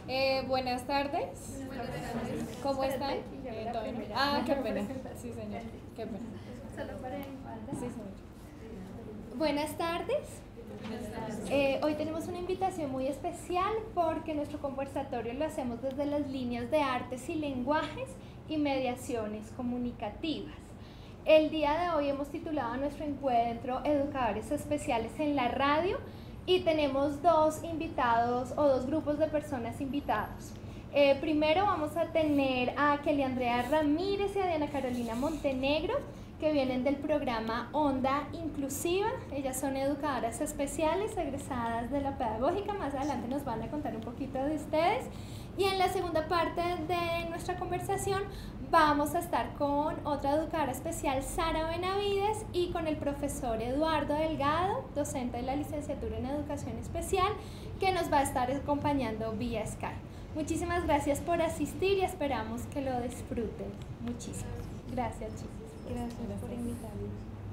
Buenas tardes. Buenas tardes. ¿Cómo están? ¿Todo bien? Ah, qué pena. Sí, señor. Qué pena. Solo para mi Sí, señor. Buenas tardes. Hoy tenemos una invitación muy especial porque nuestro conversatorio lo hacemos desde las líneas de artes y lenguajes y mediaciones comunicativas. El día de hoy hemos titulado nuestro encuentro Educadores Especiales en la Radio y tenemos dos invitados o dos grupos de personas invitados. Primero vamos a tener a Kelly Andrea Ramírez y a Diana Carolina Montenegro, que vienen del programa Onda Inclusiva. Ellas son educadoras especiales, egresadas de la pedagógica. Más adelante nos van a contar un poquito de ustedes. Y en la segunda parte de nuestra conversación vamos a estar con otra educadora especial, Sara Benavides, y con el profesor Eduardo Delgado, docente de la licenciatura en Educación Especial, que nos va a estar acompañando vía Skype. Muchísimas gracias por asistir y esperamos que lo disfruten. Muchísimas gracias, chicos. Gracias por invitarnos.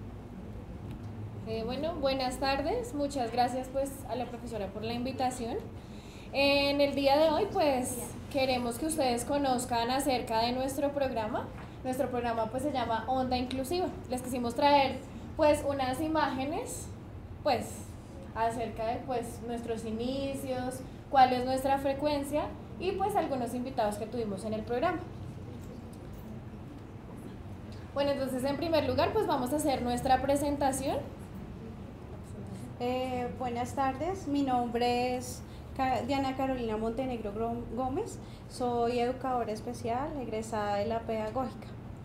Bueno, buenas tardes. Muchas gracias pues a la profesora por la invitación. En el día de hoy pues queremos que ustedes conozcan acerca de nuestro programa. Nuestro programa pues se llama Onda Inclusiva. Les quisimos traer pues unas imágenes pues acerca de pues nuestros inicios, cuál es nuestra frecuencia y pues algunos invitados que tuvimos en el programa. Bueno, entonces en primer lugar pues vamos a hacer nuestra presentación. Buenas tardes, mi nombre es Diana Carolina Montenegro Gómez, soy educadora especial, egresada de la pedagógica.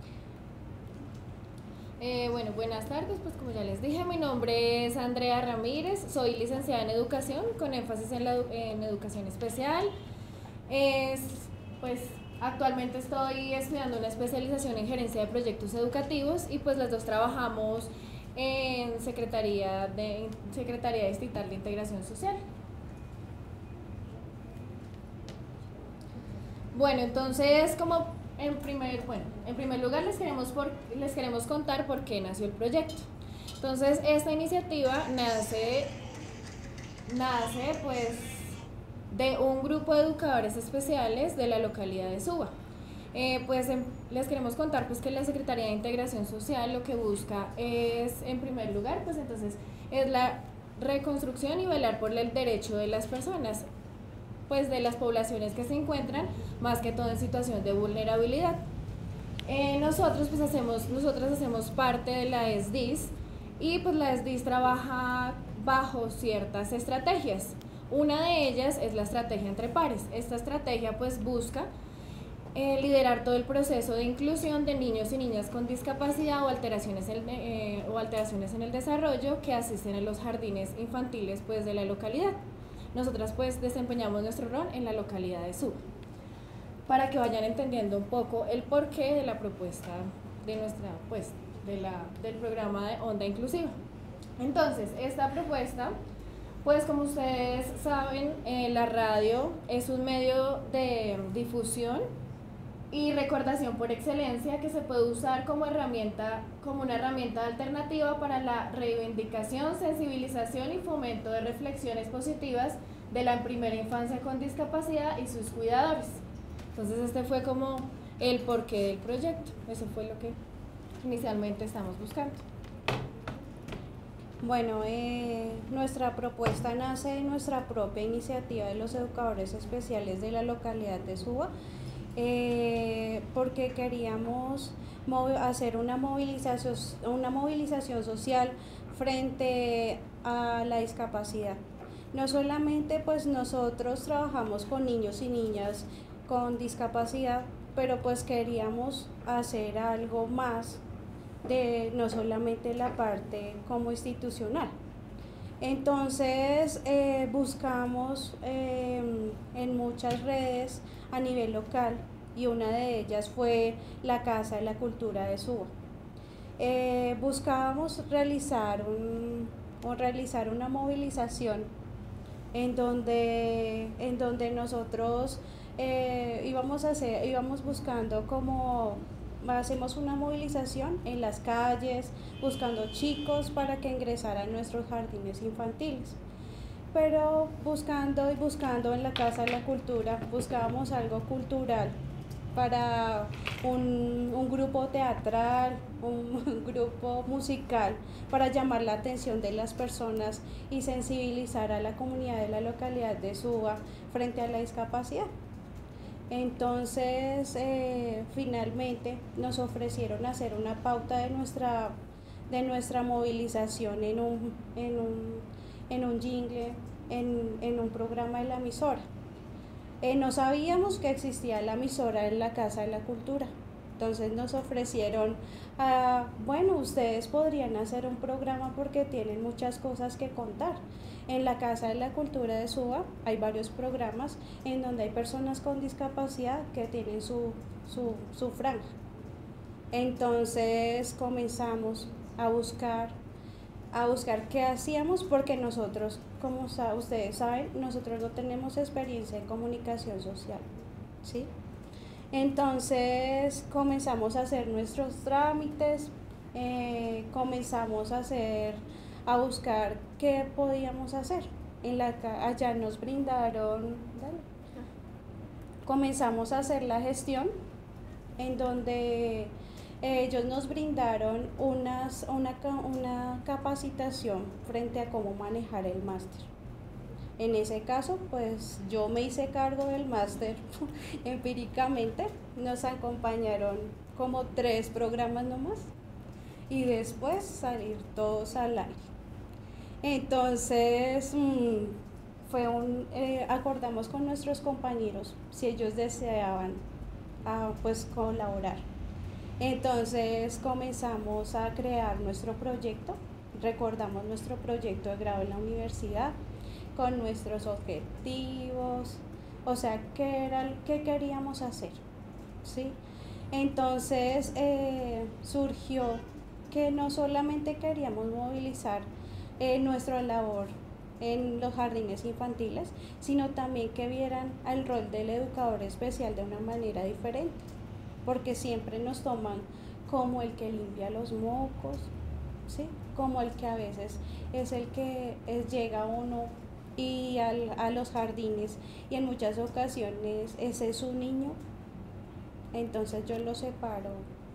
Bueno, buenas tardes, pues como ya les dije, mi nombre es Andrea Ramírez, soy licenciada en educación con énfasis en educación especial. Pues actualmente estoy estudiando una especialización en gerencia de proyectos educativos y pues las dos trabajamos en Secretaría Distrital de Integración Social. Bueno, entonces en primer lugar les queremos contar por qué nació el proyecto. Entonces esta iniciativa nace pues de un grupo de educadores especiales de la localidad de Suba. Les queremos contar pues que la Secretaría de Integración Social lo que busca es, en primer lugar, pues entonces es la reconstrucción y velar por el derecho de las personas, pues de las poblaciones que se encuentran más que todo en situación de vulnerabilidad. Nosotras hacemos parte de la ESDIS y pues la ESDIS trabaja bajo ciertas estrategias. Una de ellas es la estrategia entre pares. Esta estrategia pues busca liderar todo el proceso de inclusión de niños y niñas con discapacidad o alteraciones en el desarrollo que asisten a los jardines infantiles pues de la localidad. Nosotras pues desempeñamos nuestro rol en la localidad de Suba, para que vayan entendiendo un poco el porqué de la propuesta de del programa de Onda Inclusiva. Entonces, esta propuesta, pues como ustedes saben, la radio es un medio de difusión y recordación por excelencia que se puede usar como una herramienta alternativa para la reivindicación, sensibilización y fomento de reflexiones positivas de la primera infancia con discapacidad y sus cuidadores. Entonces este fue como el porqué del proyecto, eso fue lo que inicialmente estamos buscando. Bueno, nuestra propuesta nace de nuestra propia iniciativa de los educadores especiales de la localidad de Suba, porque queríamos hacer una movilización social frente a la discapacidad. No solamente pues nosotros trabajamos con niños y niñas con discapacidad, pero pues queríamos hacer algo más de no solamente la parte como institucional. Entonces buscamos en muchas redes a nivel local y una de ellas fue la Casa de la Cultura de Suba. Buscábamos realizar una movilización en donde nosotros íbamos buscando como hacemos una movilización en las calles buscando chicos para que ingresaran a nuestros jardines infantiles. pero buscando y buscando en la Casa de la Cultura, buscábamos algo cultural para un grupo teatral, un grupo musical, para llamar la atención de las personas y sensibilizar a la comunidad de la localidad de Suba frente a la discapacidad. Entonces, finalmente nos ofrecieron hacer una pauta de nuestra movilización en un jingle, en un programa de la emisora. No sabíamos que existía la emisora en la Casa de la Cultura. Entonces nos ofrecieron, bueno, ustedes podrían hacer un programa porque tienen muchas cosas que contar. En la Casa de la Cultura de Suba hay varios programas en donde hay personas con discapacidad que tienen su franja. Entonces comenzamos a buscar qué hacíamos, porque nosotros, como ustedes saben, nosotros no tenemos experiencia en comunicación social, ¿sí? Entonces comenzamos a hacer nuestros trámites, comenzamos a buscar qué podíamos hacer. Allá nos brindaron, comenzamos a hacer la gestión, en donde ellos nos brindaron una capacitación frente a cómo manejar el máster. En ese caso, pues yo me hice cargo del máster empíricamente. Nos acompañaron como 3 programas nomás y después salir todos al aire. Entonces, acordamos con nuestros compañeros si ellos deseaban pues colaborar. Entonces comenzamos a crear nuestro proyecto, recordamos nuestro proyecto de grado en la universidad con nuestros objetivos, o sea, qué queríamos hacer, ¿sí? Entonces surgió que no solamente queríamos movilizar nuestra labor en los jardines infantiles, sino también que vieran el rol del educador especial de una manera diferente, porque siempre nos toman como el que limpia los mocos, ¿sí? Como el que a veces es el que llega uno y a los jardines y en muchas ocasiones ese es su niño. Entonces yo lo separo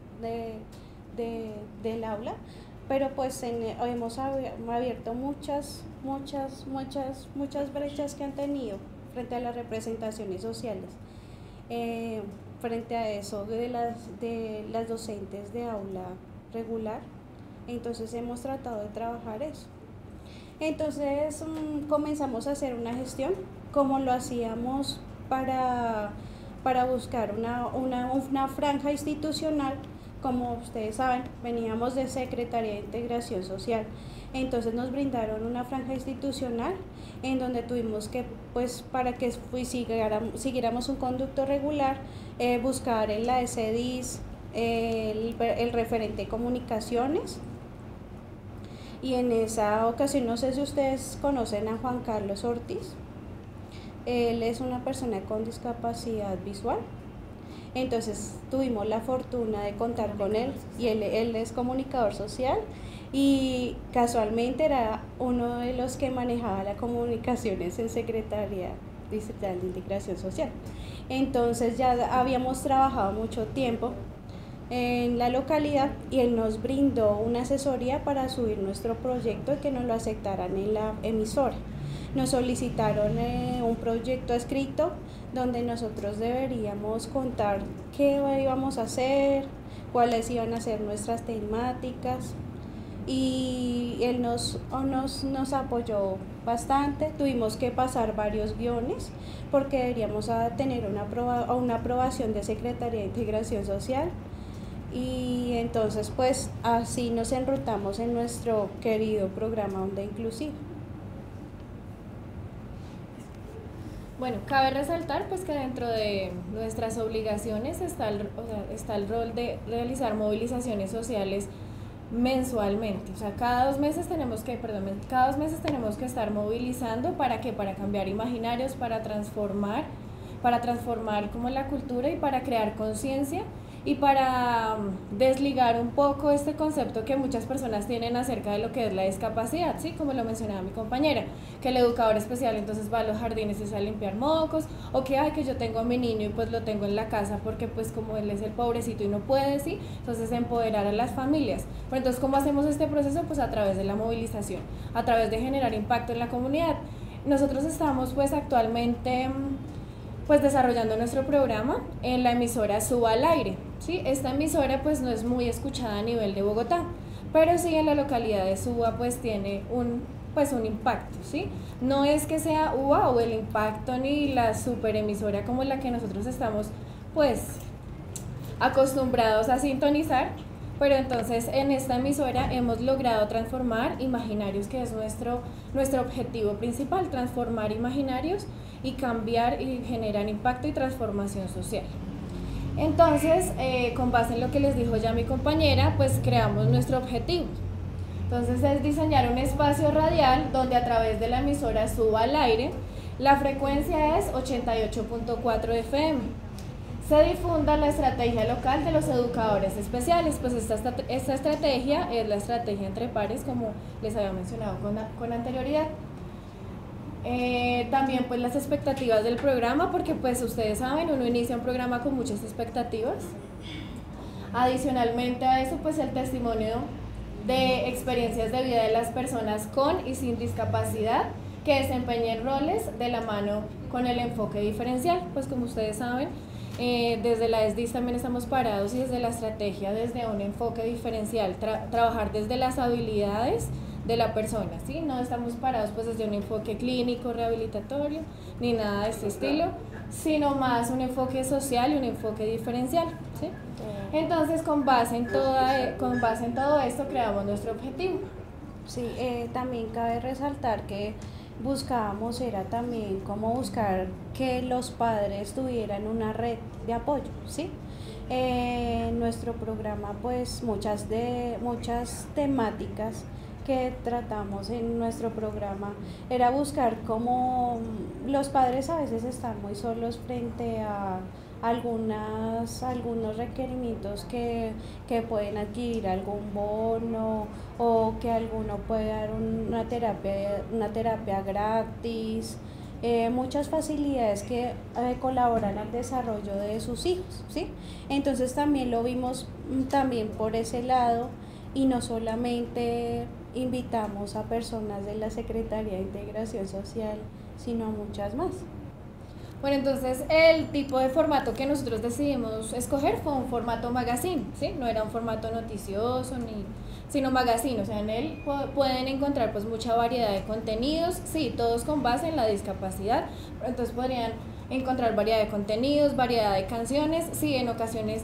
del aula, pero pues hemos abierto muchas brechas que han tenido frente a las representaciones sociales. Frente a eso de las docentes de aula regular, entonces hemos tratado de trabajar eso. Entonces comenzamos a hacer una gestión, como lo hacíamos para buscar una franja institucional. Como ustedes saben, veníamos de Secretaría de Integración Social, entonces nos brindaron una franja institucional en donde tuvimos que, pues para que siguiéramos un conducto regular, buscar en la SEDIS el referente de comunicaciones, y en esa ocasión, no sé si ustedes conocen a Juan Carlos Ortiz, él es una persona con discapacidad visual. Entonces tuvimos la fortuna de contar con él, y él es comunicador social y casualmente era uno de los que manejaba las comunicaciones en Secretaría Distrital de Integración Social. Entonces ya habíamos trabajado mucho tiempo en la localidad y él nos brindó una asesoría para subir nuestro proyecto y que nos lo aceptaran en la emisora. Nos solicitaron un proyecto escrito donde nosotros deberíamos contar qué íbamos a hacer, cuáles iban a ser nuestras temáticas, y él nos apoyó bastante. Tuvimos que pasar varios guiones porque deberíamos tener una aprobación de Secretaría de Integración Social, y entonces pues así nos enrutamos en nuestro querido programa Onda Inclusiva. Bueno, cabe resaltar pues que dentro de nuestras obligaciones está el rol de realizar movilizaciones sociales mensualmente. O sea, cada dos meses tenemos que estar movilizando. ¿Para qué? Para cambiar imaginarios, para transformar como la cultura y para crear conciencia Y para desligar un poco este concepto que muchas personas tienen acerca de lo que es la discapacidad, ¿sí? Como lo mencionaba mi compañera, que el educador especial entonces va a los jardines y sale a limpiar mocos, o que, ay, que yo tengo a mi niño y pues lo tengo en la casa porque pues como él es el pobrecito y no puede, ¿sí? Entonces empoderar a las familias. Pero entonces, ¿cómo hacemos este proceso? Pues a través de la movilización, a través de generar impacto en la comunidad. Nosotros estamos pues actualmente pues desarrollando nuestro programa en la emisora Suba al Aire, ¿sí? Esta emisora pues no es muy escuchada a nivel de Bogotá, pero sí en la localidad de Suba pues tiene un impacto, ¿sí? No es que sea wow el impacto ni la super emisora como la que nosotros estamos pues acostumbrados a sintonizar, pero entonces en esta emisora hemos logrado transformar imaginarios, que es nuestro objetivo principal, transformar imaginarios y cambiar y generar impacto y transformación social. Entonces, con base en lo que les dijo ya mi compañera, pues creamos nuestro objetivo. Entonces es diseñar un espacio radial donde a través de la emisora Suba al Aire, la frecuencia es 88.4 FM. Se difunda la estrategia local de los educadores especiales, pues esta estrategia es la estrategia entre pares, como les había mencionado con anterioridad. También pues las expectativas del programa, porque pues ustedes saben, uno inicia un programa con muchas expectativas. Adicionalmente a eso, pues el testimonio de experiencias de vida de las personas con y sin discapacidad que desempeñen roles de la mano con el enfoque diferencial. Pues como ustedes saben, desde la ESDIS también estamos parados y desde la estrategia desde un enfoque diferencial, trabajar desde las habilidades de la persona, ¿sí? No estamos parados pues desde un enfoque clínico, rehabilitatorio, ni nada de este estilo, sino más un enfoque social y un enfoque diferencial, ¿sí? Entonces con base en todo esto creamos nuestro objetivo. Sí, también cabe resaltar que buscábamos era también cómo buscar que los padres tuvieran una red de apoyo, ¿sí? Nuestro programa pues muchas temáticas que tratamos en nuestro programa era buscar cómo los padres a veces están muy solos frente a algunos requerimientos que pueden adquirir algún bono o que alguno puede dar una terapia gratis, muchas facilidades que colaboran al desarrollo de sus hijos, ¿sí? Entonces también lo vimos también por ese lado, y no solamente invitamos a personas de la Secretaría de Integración Social, sino a muchas más. Bueno, entonces el tipo de formato que nosotros decidimos escoger fue un formato magazine, ¿sí? No era un formato noticioso sino magazine, o sea, en él pueden encontrar pues mucha variedad de contenidos, sí, todos con base en la discapacidad, pero entonces podrían encontrar variedad de contenidos, variedad de canciones, sí, en ocasiones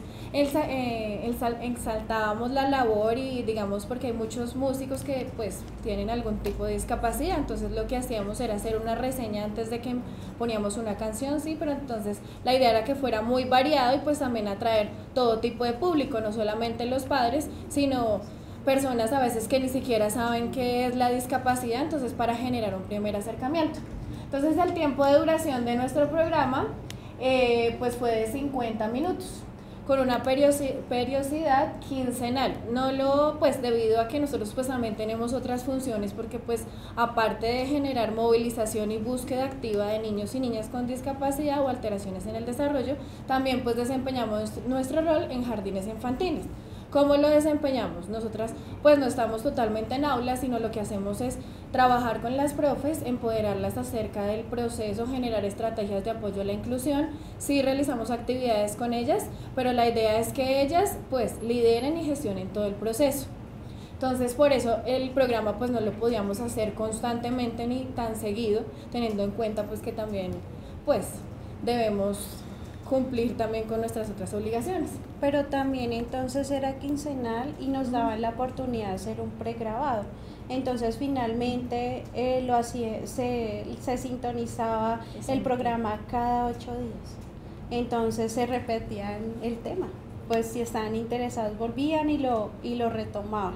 exaltábamos la labor y digamos porque hay muchos músicos que pues tienen algún tipo de discapacidad, entonces lo que hacíamos era hacer una reseña antes de que poníamos una canción, sí, pero entonces la idea era que fuera muy variado y pues también atraer todo tipo de público, no solamente los padres, sino personas a veces que ni siquiera saben qué es la discapacidad, entonces para generar un primer acercamiento. Entonces el tiempo de duración de nuestro programa pues fue de 50 minutos con una periodicidad quincenal, pues debido a que nosotros pues también tenemos otras funciones, porque pues aparte de generar movilización y búsqueda activa de niños y niñas con discapacidad o alteraciones en el desarrollo, también pues desempeñamos nuestro rol en jardines infantiles. ¿Cómo lo desempeñamos? Nosotras pues no estamos totalmente en aulas, sino lo que hacemos es trabajar con las profes, empoderarlas acerca del proceso, generar estrategias de apoyo a la inclusión. Sí realizamos actividades con ellas, pero la idea es que ellas pues lideren y gestionen todo el proceso. Entonces por eso el programa pues no lo podíamos hacer constantemente ni tan seguido, teniendo en cuenta pues que también pues debemos cumplir también con nuestras otras obligaciones. Pero también entonces era quincenal y nos daban la oportunidad de hacer un pregrabado. Entonces finalmente se sintonizaba el programa cada 8 días. Entonces se repetían el tema. Pues si estaban interesados volvían y lo retomaban.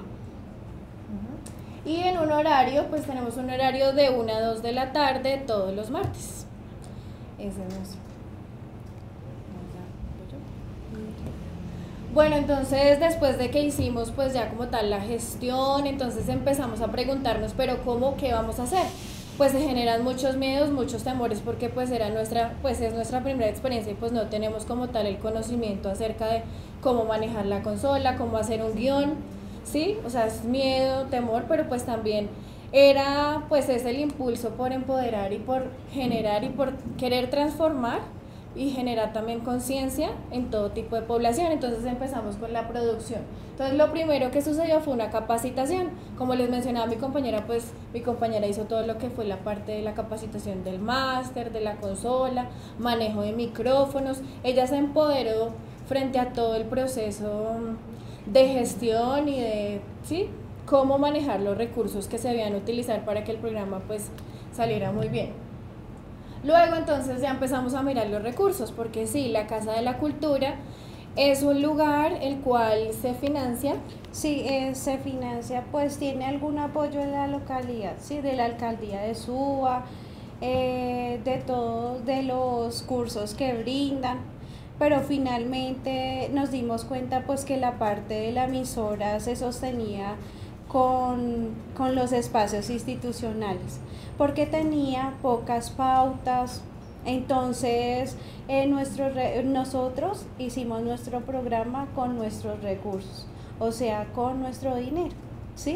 Y en un horario, pues tenemos un horario de 1 a 2 de la tarde todos los martes. Ese es nuestro. Bueno, entonces después de que hicimos pues ya como tal la gestión, entonces empezamos a preguntarnos, pero ¿cómo? ¿Qué vamos a hacer? Pues se generan muchos miedos, muchos temores, porque pues es nuestra primera experiencia y pues no tenemos como tal el conocimiento acerca de cómo manejar la consola, cómo hacer un guión, ¿sí? O sea, es miedo, temor, pero pues también es el impulso por empoderar y por generar y por querer transformar y generar también conciencia en todo tipo de población. Entonces empezamos con la producción. Entonces lo primero que sucedió fue una capacitación. Como les mencionaba mi compañera, pues mi compañera hizo todo lo que fue la parte de la capacitación del máster, de la consola, manejo de micrófonos. Ella se empoderó frente a todo el proceso de gestión y de, ¿sí?, cómo manejar los recursos que se debían utilizar para que el programa pues saliera muy bien. Luego entonces ya empezamos a mirar los recursos, porque sí, la Casa de la Cultura es un lugar el cual se financia. Sí, se financia, pues tiene algún apoyo de la localidad, sí, de la alcaldía de Suba, de todos de los cursos que brindan, pero finalmente nos dimos cuenta pues que la parte de la emisora se sostenía con los espacios institucionales, porque tenía pocas pautas. Entonces nosotros hicimos nuestro programa con nuestros recursos, o sea, con nuestro dinero, ¿sí?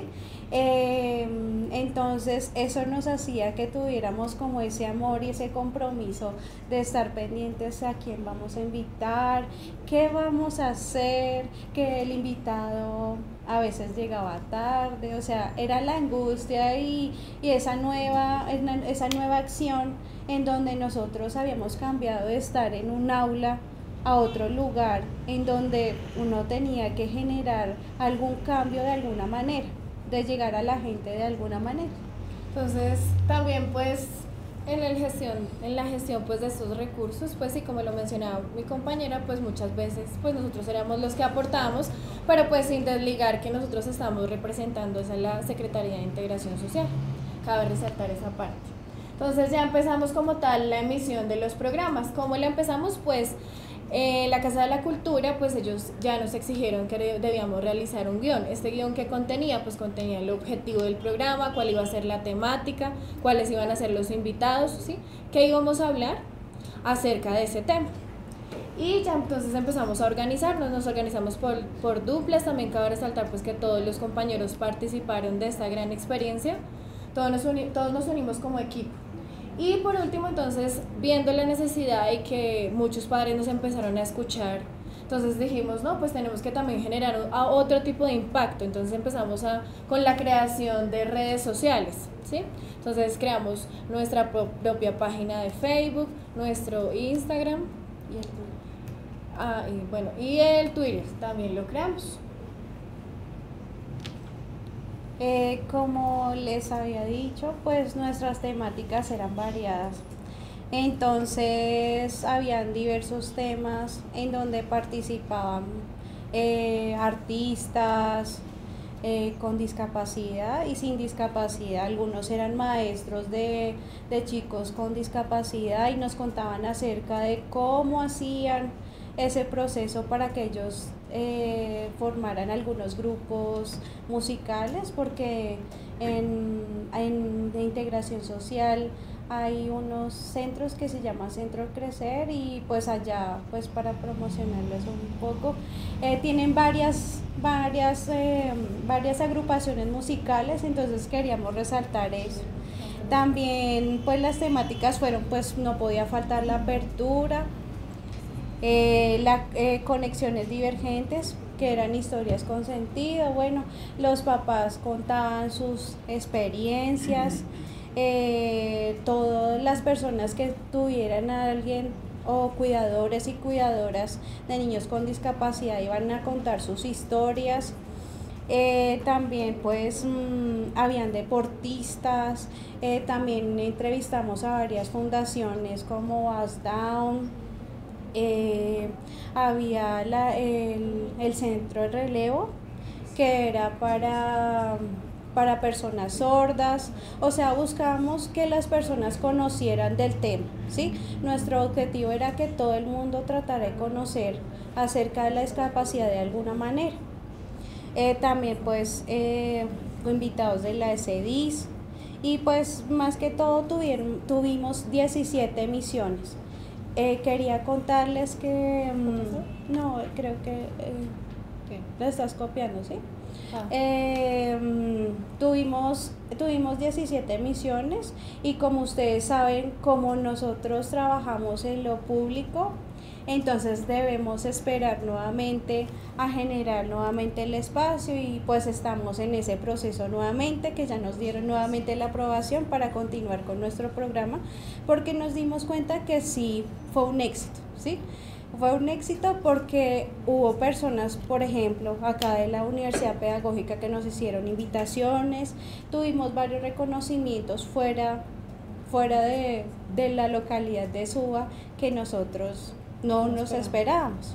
Entonces eso nos hacía que tuviéramos como ese amor y ese compromiso de estar pendientes a quién vamos a invitar, qué vamos a hacer, que el invitado a veces llegaba tarde, o sea, era la angustia y esa nueva acción en donde nosotros habíamos cambiado de estar en un aula a otro lugar, en donde uno tenía que generar algún cambio de alguna manera, de llegar a la gente de alguna manera. Entonces también pues en la gestión pues de estos recursos, pues sí, como lo mencionaba mi compañera, pues muchas veces pues nosotros éramos los que aportábamos, pero pues sin desligar que nosotros estamos representando a la Secretaría de Integración Social. Cabe resaltar esa parte. Entonces ya empezamos como tal la emisión de los programas. ¿Cómo la empezamos? Pues la Casa de la Cultura, pues ellos ya nos exigieron que debíamos realizar un guión. Este guión que contenía, pues contenía el objetivo del programa, cuál iba a ser la temática, cuáles iban a ser los invitados, ¿sí?, qué íbamos a hablar acerca de ese tema. Y ya entonces empezamos a organizarnos, nos organizamos por duplas. También cabe resaltar pues que todos los compañeros participaron de esta gran experiencia, todos nos unimos como equipo. Y por último, entonces, viendo la necesidad y que muchos padres nos empezaron a escuchar, entonces dijimos, no, pues tenemos que también generar otro tipo de impacto. Entonces empezamos con la creación de redes sociales, ¿sí? Entonces creamos nuestra propia página de Facebook, nuestro Instagram y el Twitter también lo creamos. Como les había dicho, pues nuestras temáticas eran variadas. Entonces habían diversos temas en donde participaban artistas con discapacidad y sin discapacidad. Algunos eran maestros de chicos con discapacidad y nos contaban acerca de cómo hacían ese proceso para que ellos formaran algunos grupos musicales, porque de integración social hay unos centros que se llaman Centro Crecer, y pues allá, pues para promocionarles un poco, tienen varias agrupaciones musicales, entonces queríamos resaltar eso. También pues las temáticas fueron, pues no podía faltar la apertura, conexiones divergentes, que eran historias con sentido. Bueno, los papás contaban sus experiencias, todas las personas que tuvieran a alguien o cuidadores y cuidadoras de niños con discapacidad iban a contar sus historias. También pues habían deportistas, también entrevistamos a varias fundaciones como As Down. Había el centro de relevo, que era para para personas sordas, o sea, buscábamos que las personas conocieran del tema, ¿sí? Nuestro objetivo era que todo el mundo tratara de conocer acerca de la discapacidad de alguna manera. También pues invitados de la SEDIS y pues más que todo tuvimos 17 emisiones. Quería contarles que, no, creo que la estás copiando, ¿sí? Tuvimos 17 emisiones y como ustedes saben, como nosotros trabajamos en lo público, entonces debemos esperar nuevamente a generar nuevamente el espacio y pues estamos en ese proceso nuevamente, que ya nos dieron nuevamente la aprobación para continuar con nuestro programa, porque nos dimos cuenta que sí fue un éxito, ¿sí? Fue un éxito porque hubo personas, por ejemplo, acá de la Universidad Pedagógica que nos hicieron invitaciones, tuvimos varios reconocimientos fuera de la localidad de Suba que nosotros no nos esperábamos.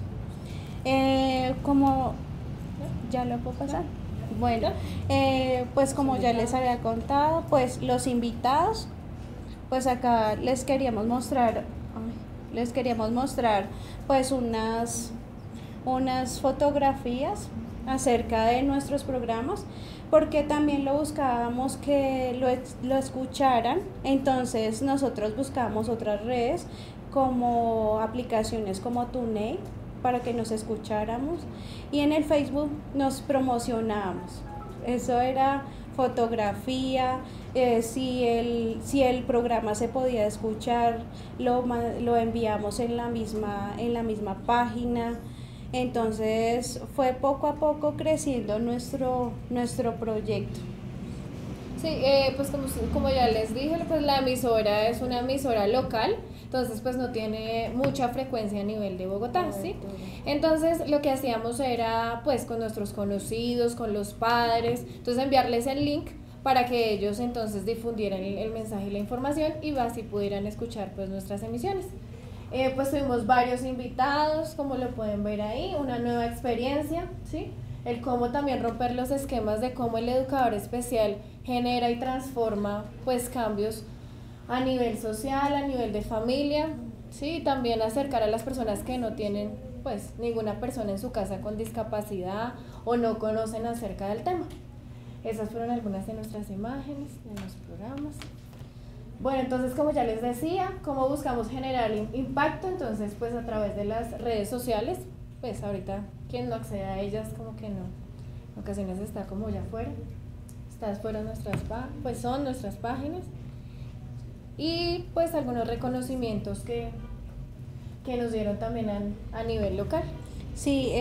Como ya lo puedo pasar. Bueno, pues como ya les había contado, pues los invitados, pues acá les queríamos mostrar pues unas fotografías acerca de nuestros programas, porque también lo buscábamos que lo escucharan. Entonces nosotros buscamos otras redes como aplicaciones como TuneIn para que nos escucháramos, y en el Facebook nos promocionábamos. Eso era fotografía, si el programa se podía escuchar, lo enviamos en la misma página. Entonces fue poco a poco creciendo nuestro proyecto. Sí, pues como ya les dije, pues la emisora es una emisora local, entonces pues no tiene mucha frecuencia a nivel de Bogotá, ¿sí? Entonces lo que hacíamos era pues con nuestros conocidos, con los padres, entonces enviarles el link para que ellos entonces difundieran el mensaje y la información y así pudieran escuchar pues nuestras emisiones. Pues tuvimos varios invitados, como lo pueden ver ahí, una nueva experiencia, ¿sí? El cómo también romper los esquemas de cómo el educador especial genera y transforma pues cambios a nivel social, a nivel de familia, ¿sí? También acercar a las personas que no tienen pues ninguna persona en su casa con discapacidad o no conocen acerca del tema. Esas fueron algunas de nuestras imágenes, de los programas. Bueno, entonces como ya les decía, ¿cómo buscamos generar impacto? Entonces pues a través de las redes sociales, pues ahorita quien no accede a ellas como que no, en ocasiones está como ya fuera. Estas fueron pues son nuestras páginas y pues algunos reconocimientos que nos dieron también a nivel local. Sí,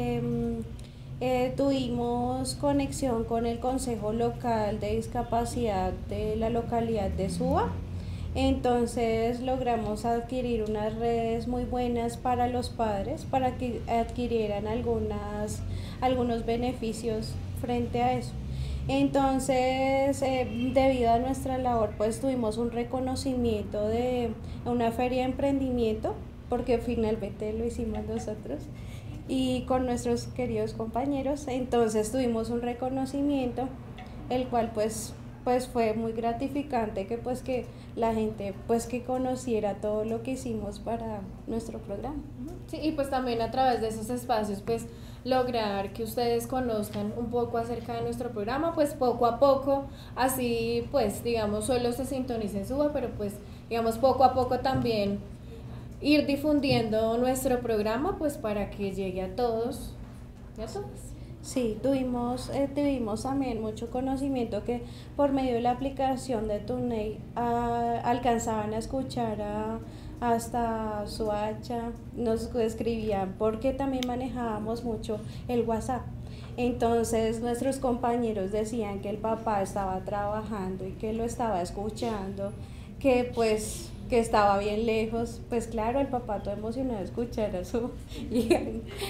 tuvimos conexión con el Consejo Local de Discapacidad de la localidad de Suba. Entonces logramos adquirir unas redes muy buenas para los padres para que adquirieran algunos beneficios frente a eso. Entonces, debido a nuestra labor, pues tuvimos un reconocimiento de una feria de emprendimiento, porque finalmente lo hicimos nosotros y con nuestros queridos compañeros. Entonces tuvimos un reconocimiento, el cual pues fue muy gratificante que la gente pues que conociera todo lo que hicimos para nuestro programa. Sí, y pues también a través de esos espacios pues lograr que ustedes conozcan un poco acerca de nuestro programa, pues poco a poco, así pues digamos solo se sintoniza en Suba, pero pues digamos poco a poco también ir difundiendo nuestro programa pues para que llegue a todos y a todas. Sí, tuvimos también mucho conocimiento que por medio de la aplicación de TuneIn alcanzaban a escuchar hasta Soacha, nos escribían porque también manejábamos mucho el WhatsApp. Entonces nuestros compañeros decían que el papá estaba trabajando y que lo estaba escuchando, que estaba bien lejos. Pues claro, el papá todo emocionado de escuchar a su hija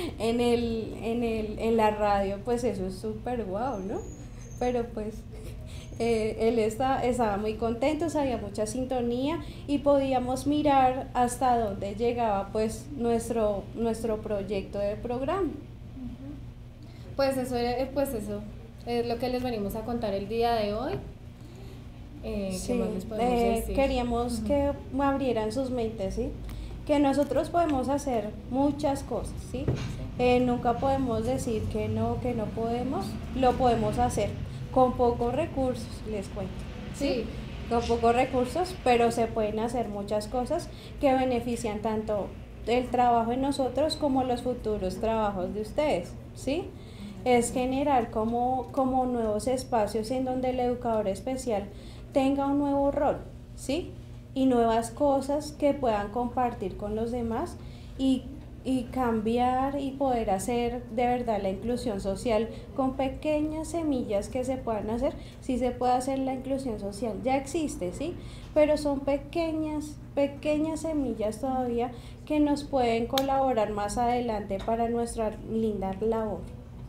en la radio, pues eso es súper guau, ¿no? Pero pues él estaba muy contento, había mucha sintonía y podíamos mirar hasta dónde llegaba pues nuestro proyecto de programa. Pues eso es lo que les venimos a contar el día de hoy. ¿Qué más les podemos decir? Queríamos que abrieran sus mentes, ¿sí? Que nosotros podemos hacer muchas cosas, ¿sí? Nunca podemos decir que no podemos, lo podemos hacer con pocos recursos, les cuento. Sí. Con pocos recursos, pero se pueden hacer muchas cosas que benefician tanto el trabajo de nosotros como los futuros trabajos de ustedes, ¿sí? Es generar como nuevos espacios en donde el educador especial tenga un nuevo rol, ¿sí? Y nuevas cosas que puedan compartir con los demás y cambiar y poder hacer de verdad la inclusión social con pequeñas semillas que se puedan hacer. Sí se puede hacer la inclusión social, ya existe, ¿sí? Pero son pequeñas semillas todavía que nos pueden colaborar más adelante para nuestra linda labor.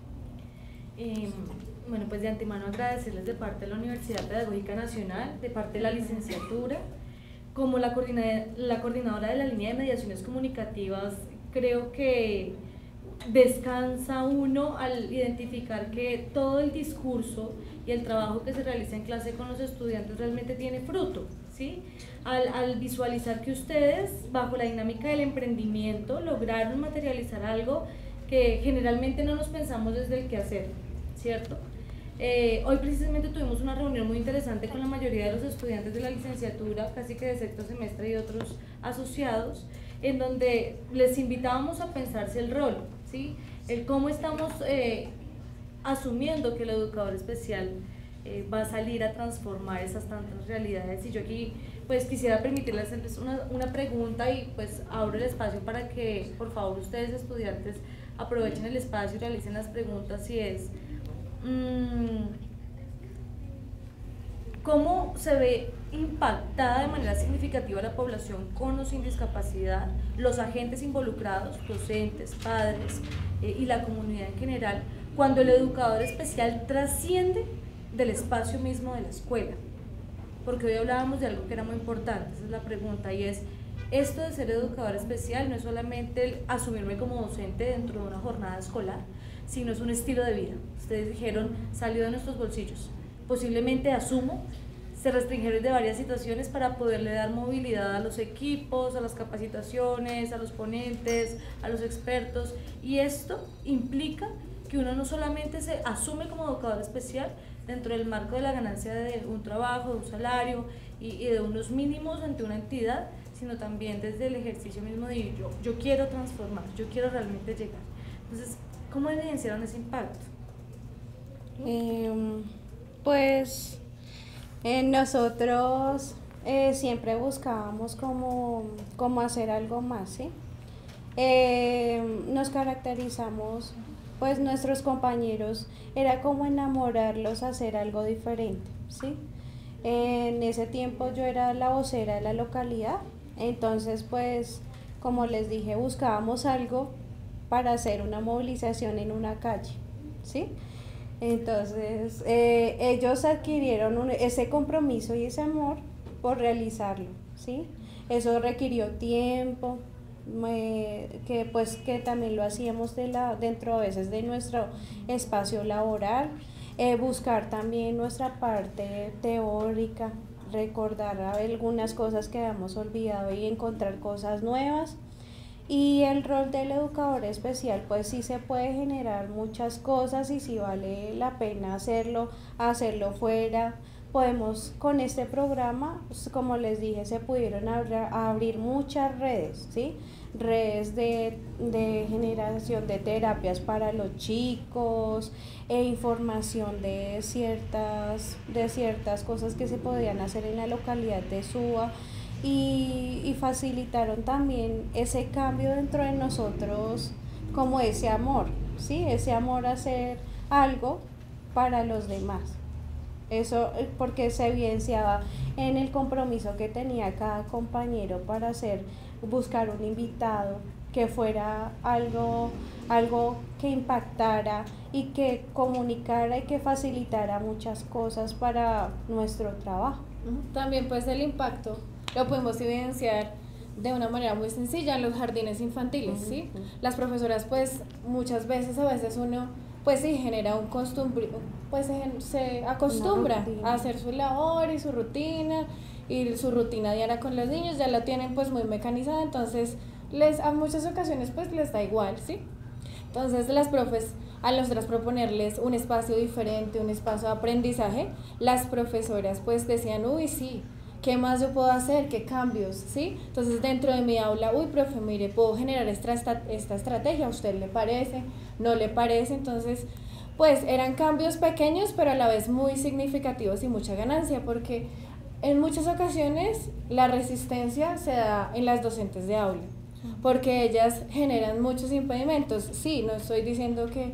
Bueno, pues de antemano agradecerles de parte de la Universidad Pedagógica Nacional, de parte de la licenciatura, como la coordinadora de la línea de mediaciones comunicativas. Creo que descansa uno al identificar que todo el discurso y el trabajo que se realiza en clase con los estudiantes realmente tiene fruto, ¿sí? Al visualizar que ustedes, bajo la dinámica del emprendimiento, lograron materializar algo que generalmente no nos pensamos desde el quehacer, ¿cierto? Hoy precisamente tuvimos una reunión muy interesante con la mayoría de los estudiantes de la licenciatura, casi que de sexto semestre y otros asociados, en donde les invitábamos a pensarse el rol, ¿sí? El cómo estamos asumiendo que el educador especial va a salir a transformar esas tantas realidades. Y yo aquí pues quisiera permitirles hacerles una pregunta y pues abro el espacio para que por favor ustedes estudiantes aprovechen el espacio y realicen las preguntas, y es ¿cómo se ve impactada de manera significativa la población con o sin discapacidad, los agentes involucrados, docentes, padres y la comunidad en general, cuando el educador especial trasciende del espacio mismo de la escuela? Porque hoy hablábamos de algo que era muy importante, esa es la pregunta, y es, esto de ser educador especial no es solamente el asumirme como docente dentro de una jornada escolar, sino es un estilo de vida. Ustedes dijeron, salió de nuestros bolsillos. Posiblemente, asumo, se restringieron de varias situaciones para poderle dar movilidad a los equipos, a las capacitaciones, a los ponentes, a los expertos, y esto implica que uno no solamente se asume como educador especial dentro del marco de la ganancia de un trabajo, de un salario y de unos mínimos ante una entidad, sino también desde el ejercicio mismo de yo quiero transformar, yo quiero realmente llegar. Entonces, ¿cómo evidenciaron ese impacto? Pues nosotros siempre buscábamos como hacer algo más, ¿sí? Nos caracterizamos, pues nuestros compañeros, era como enamorarlos a hacer algo diferente, ¿sí? En ese tiempo yo era la vocera de la localidad, entonces pues como les dije, buscábamos algo para hacer una movilización en una calle, ¿sí? Entonces ellos adquirieron ese compromiso y ese amor por realizarlo, ¿sí? Eso requirió tiempo, que también lo hacíamos dentro a veces de nuestro espacio laboral, buscar también nuestra parte teórica, recordar algunas cosas que habíamos olvidado y encontrar cosas nuevas. Y el rol del educador especial, pues sí se puede generar muchas cosas y sí vale la pena hacerlo fuera. Podemos, con este programa, como les dije, se pudieron abrir muchas redes, ¿sí? Redes de generación de terapias para los chicos, información de ciertas cosas que se podían hacer en la localidad de Suba. Y facilitaron también ese cambio dentro de nosotros, como ese amor, ¿sí? Ese amor a hacer algo para los demás. Eso porque se evidenciaba en el compromiso que tenía cada compañero para buscar un invitado que fuera algo que impactara y que comunicara y que facilitara muchas cosas para nuestro trabajo. También pues el impacto lo podemos evidenciar de una manera muy sencilla en los jardines infantiles, ¿sí? Las profesoras pues muchas veces, a veces uno pues sí, genera un costumbre, pues se acostumbra a hacer su labor y su rutina diaria con los niños, ya lo tienen pues muy mecanizado, entonces a muchas ocasiones pues les da igual, ¿sí? Entonces las profes, al nosotros proponerles un espacio diferente, un espacio de aprendizaje, las profesoras pues decían, uy, sí, ¿qué más yo puedo hacer? ¿Qué cambios? ¿Sí? Entonces dentro de mi aula, uy, profe, mire, puedo generar esta estrategia, ¿a usted le parece? ¿No le parece? Entonces, pues eran cambios pequeños, pero a la vez muy significativos y mucha ganancia, porque en muchas ocasiones la resistencia se da en las docentes de aula, porque ellas generan muchos impedimentos. Sí, no estoy diciendo que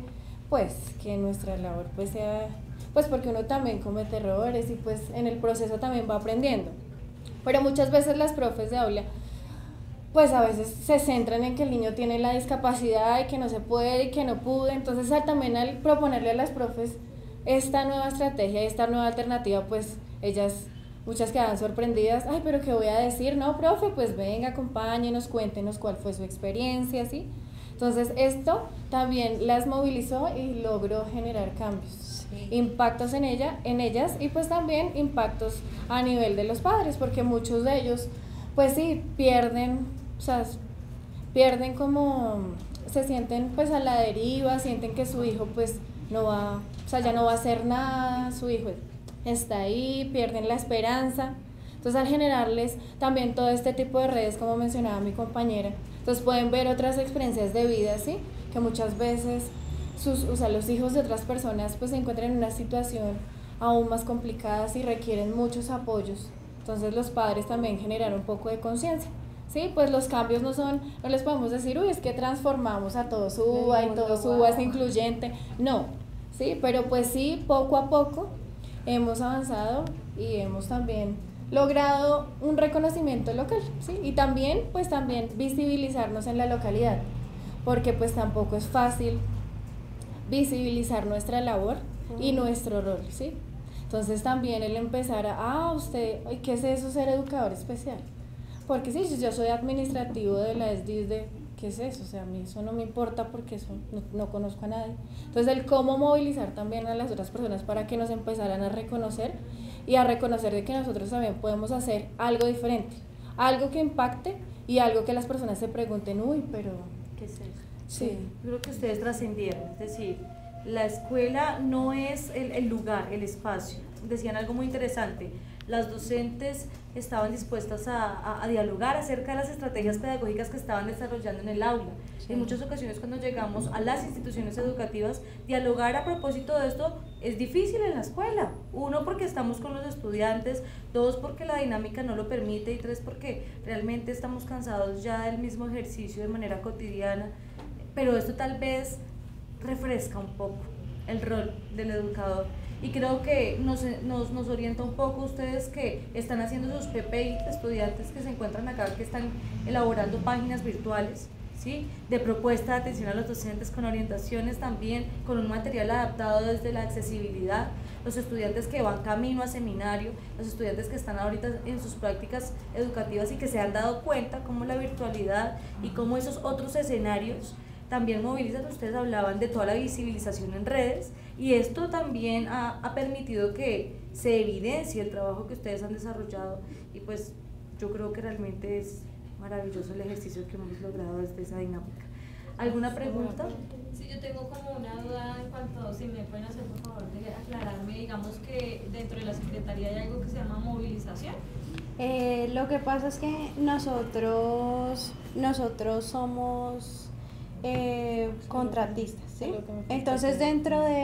nuestra labor pues sea, pues porque uno también comete errores y pues en el proceso también va aprendiendo, pero muchas veces las profes de aula pues a veces se centran en que el niño tiene la discapacidad y que no se puede y que no pudo, entonces también al proponerle a las profes esta nueva estrategia y esta nueva alternativa, pues ellas muchas quedan sorprendidas, ay, pero ¿qué voy a decir? No, profe, pues venga, acompáñenos, cuéntenos cuál fue su experiencia, ¿sí? Entonces esto también las movilizó y logró generar cambios, impactos en ellas y pues también impactos a nivel de los padres, porque muchos de ellos pues sí pierden, o sea, pierden como, se sienten pues a la deriva, sienten que su hijo pues no va, o sea, ya no va a hacer nada, su hijo está ahí, pierden la esperanza. Entonces al generarles también todo este tipo de redes, como mencionaba mi compañera, entonces pueden ver otras experiencias de vida, ¿sí? Que muchas veces los hijos de otras personas pues se encuentran en una situación aún más complicada y requieren muchos apoyos. Entonces los padres también generan un poco de conciencia, ¿sí? Pues los cambios no les podemos decir, uy, es que transformamos a todo suba y todo suba es incluyente, no, ¿sí? Pero pues sí, poco a poco hemos avanzado y hemos también logrado un reconocimiento local, ¿sí? Y también visibilizarnos en la localidad, porque pues tampoco es fácil visibilizar nuestra labor y nuestro rol, ¿sí? Entonces también el empezar usted, ¿qué es eso ser educador especial? Porque sí, si yo soy administrativo de la SDIS, ¿qué es eso? O sea, a mí eso no me importa porque eso no conozco a nadie. Entonces el cómo movilizar también a las otras personas para que nos empezaran a reconocer y a reconocer de que nosotros también podemos hacer algo diferente, algo que impacte y algo que las personas se pregunten, uy, pero ¿qué es eso? Sí. Yo creo que ustedes trascendieron, es decir, la escuela no es el lugar, el espacio. Decían algo muy interesante, las docentes estaban dispuestas a dialogar acerca de las estrategias pedagógicas que estaban desarrollando en el aula. Sí. En muchas ocasiones cuando llegamos a las instituciones educativas, dialogar a propósito de esto es difícil en la escuela. Uno, porque estamos con los estudiantes, dos, porque la dinámica no lo permite y tres, porque realmente estamos cansados ya del mismo ejercicio de manera cotidiana, pero esto tal vez refresca un poco el rol del educador y creo que nos orienta un poco ustedes que están haciendo sus PPI, estudiantes que se encuentran acá, que están elaborando páginas virtuales, ¿sí? De propuesta de atención a los docentes con orientaciones también, con un material adaptado desde la accesibilidad, los estudiantes que van camino a seminario, los estudiantes que están ahorita en sus prácticas educativas y que se han dado cuenta cómo la virtualidad y cómo esos otros escenarios también movilizan. Ustedes hablaban de toda la visibilización en redes y esto también ha permitido que se evidencie el trabajo que ustedes han desarrollado y pues yo creo que realmente es maravilloso el ejercicio que hemos logrado desde esa dinámica. ¿Alguna pregunta? Sí, yo tengo como una duda en cuanto, si me pueden hacer por favor de aclararme, digamos que dentro de la Secretaría hay algo que se llama movilización. Lo que pasa es que nosotros somos contratistas, ¿sí? Entonces dentro de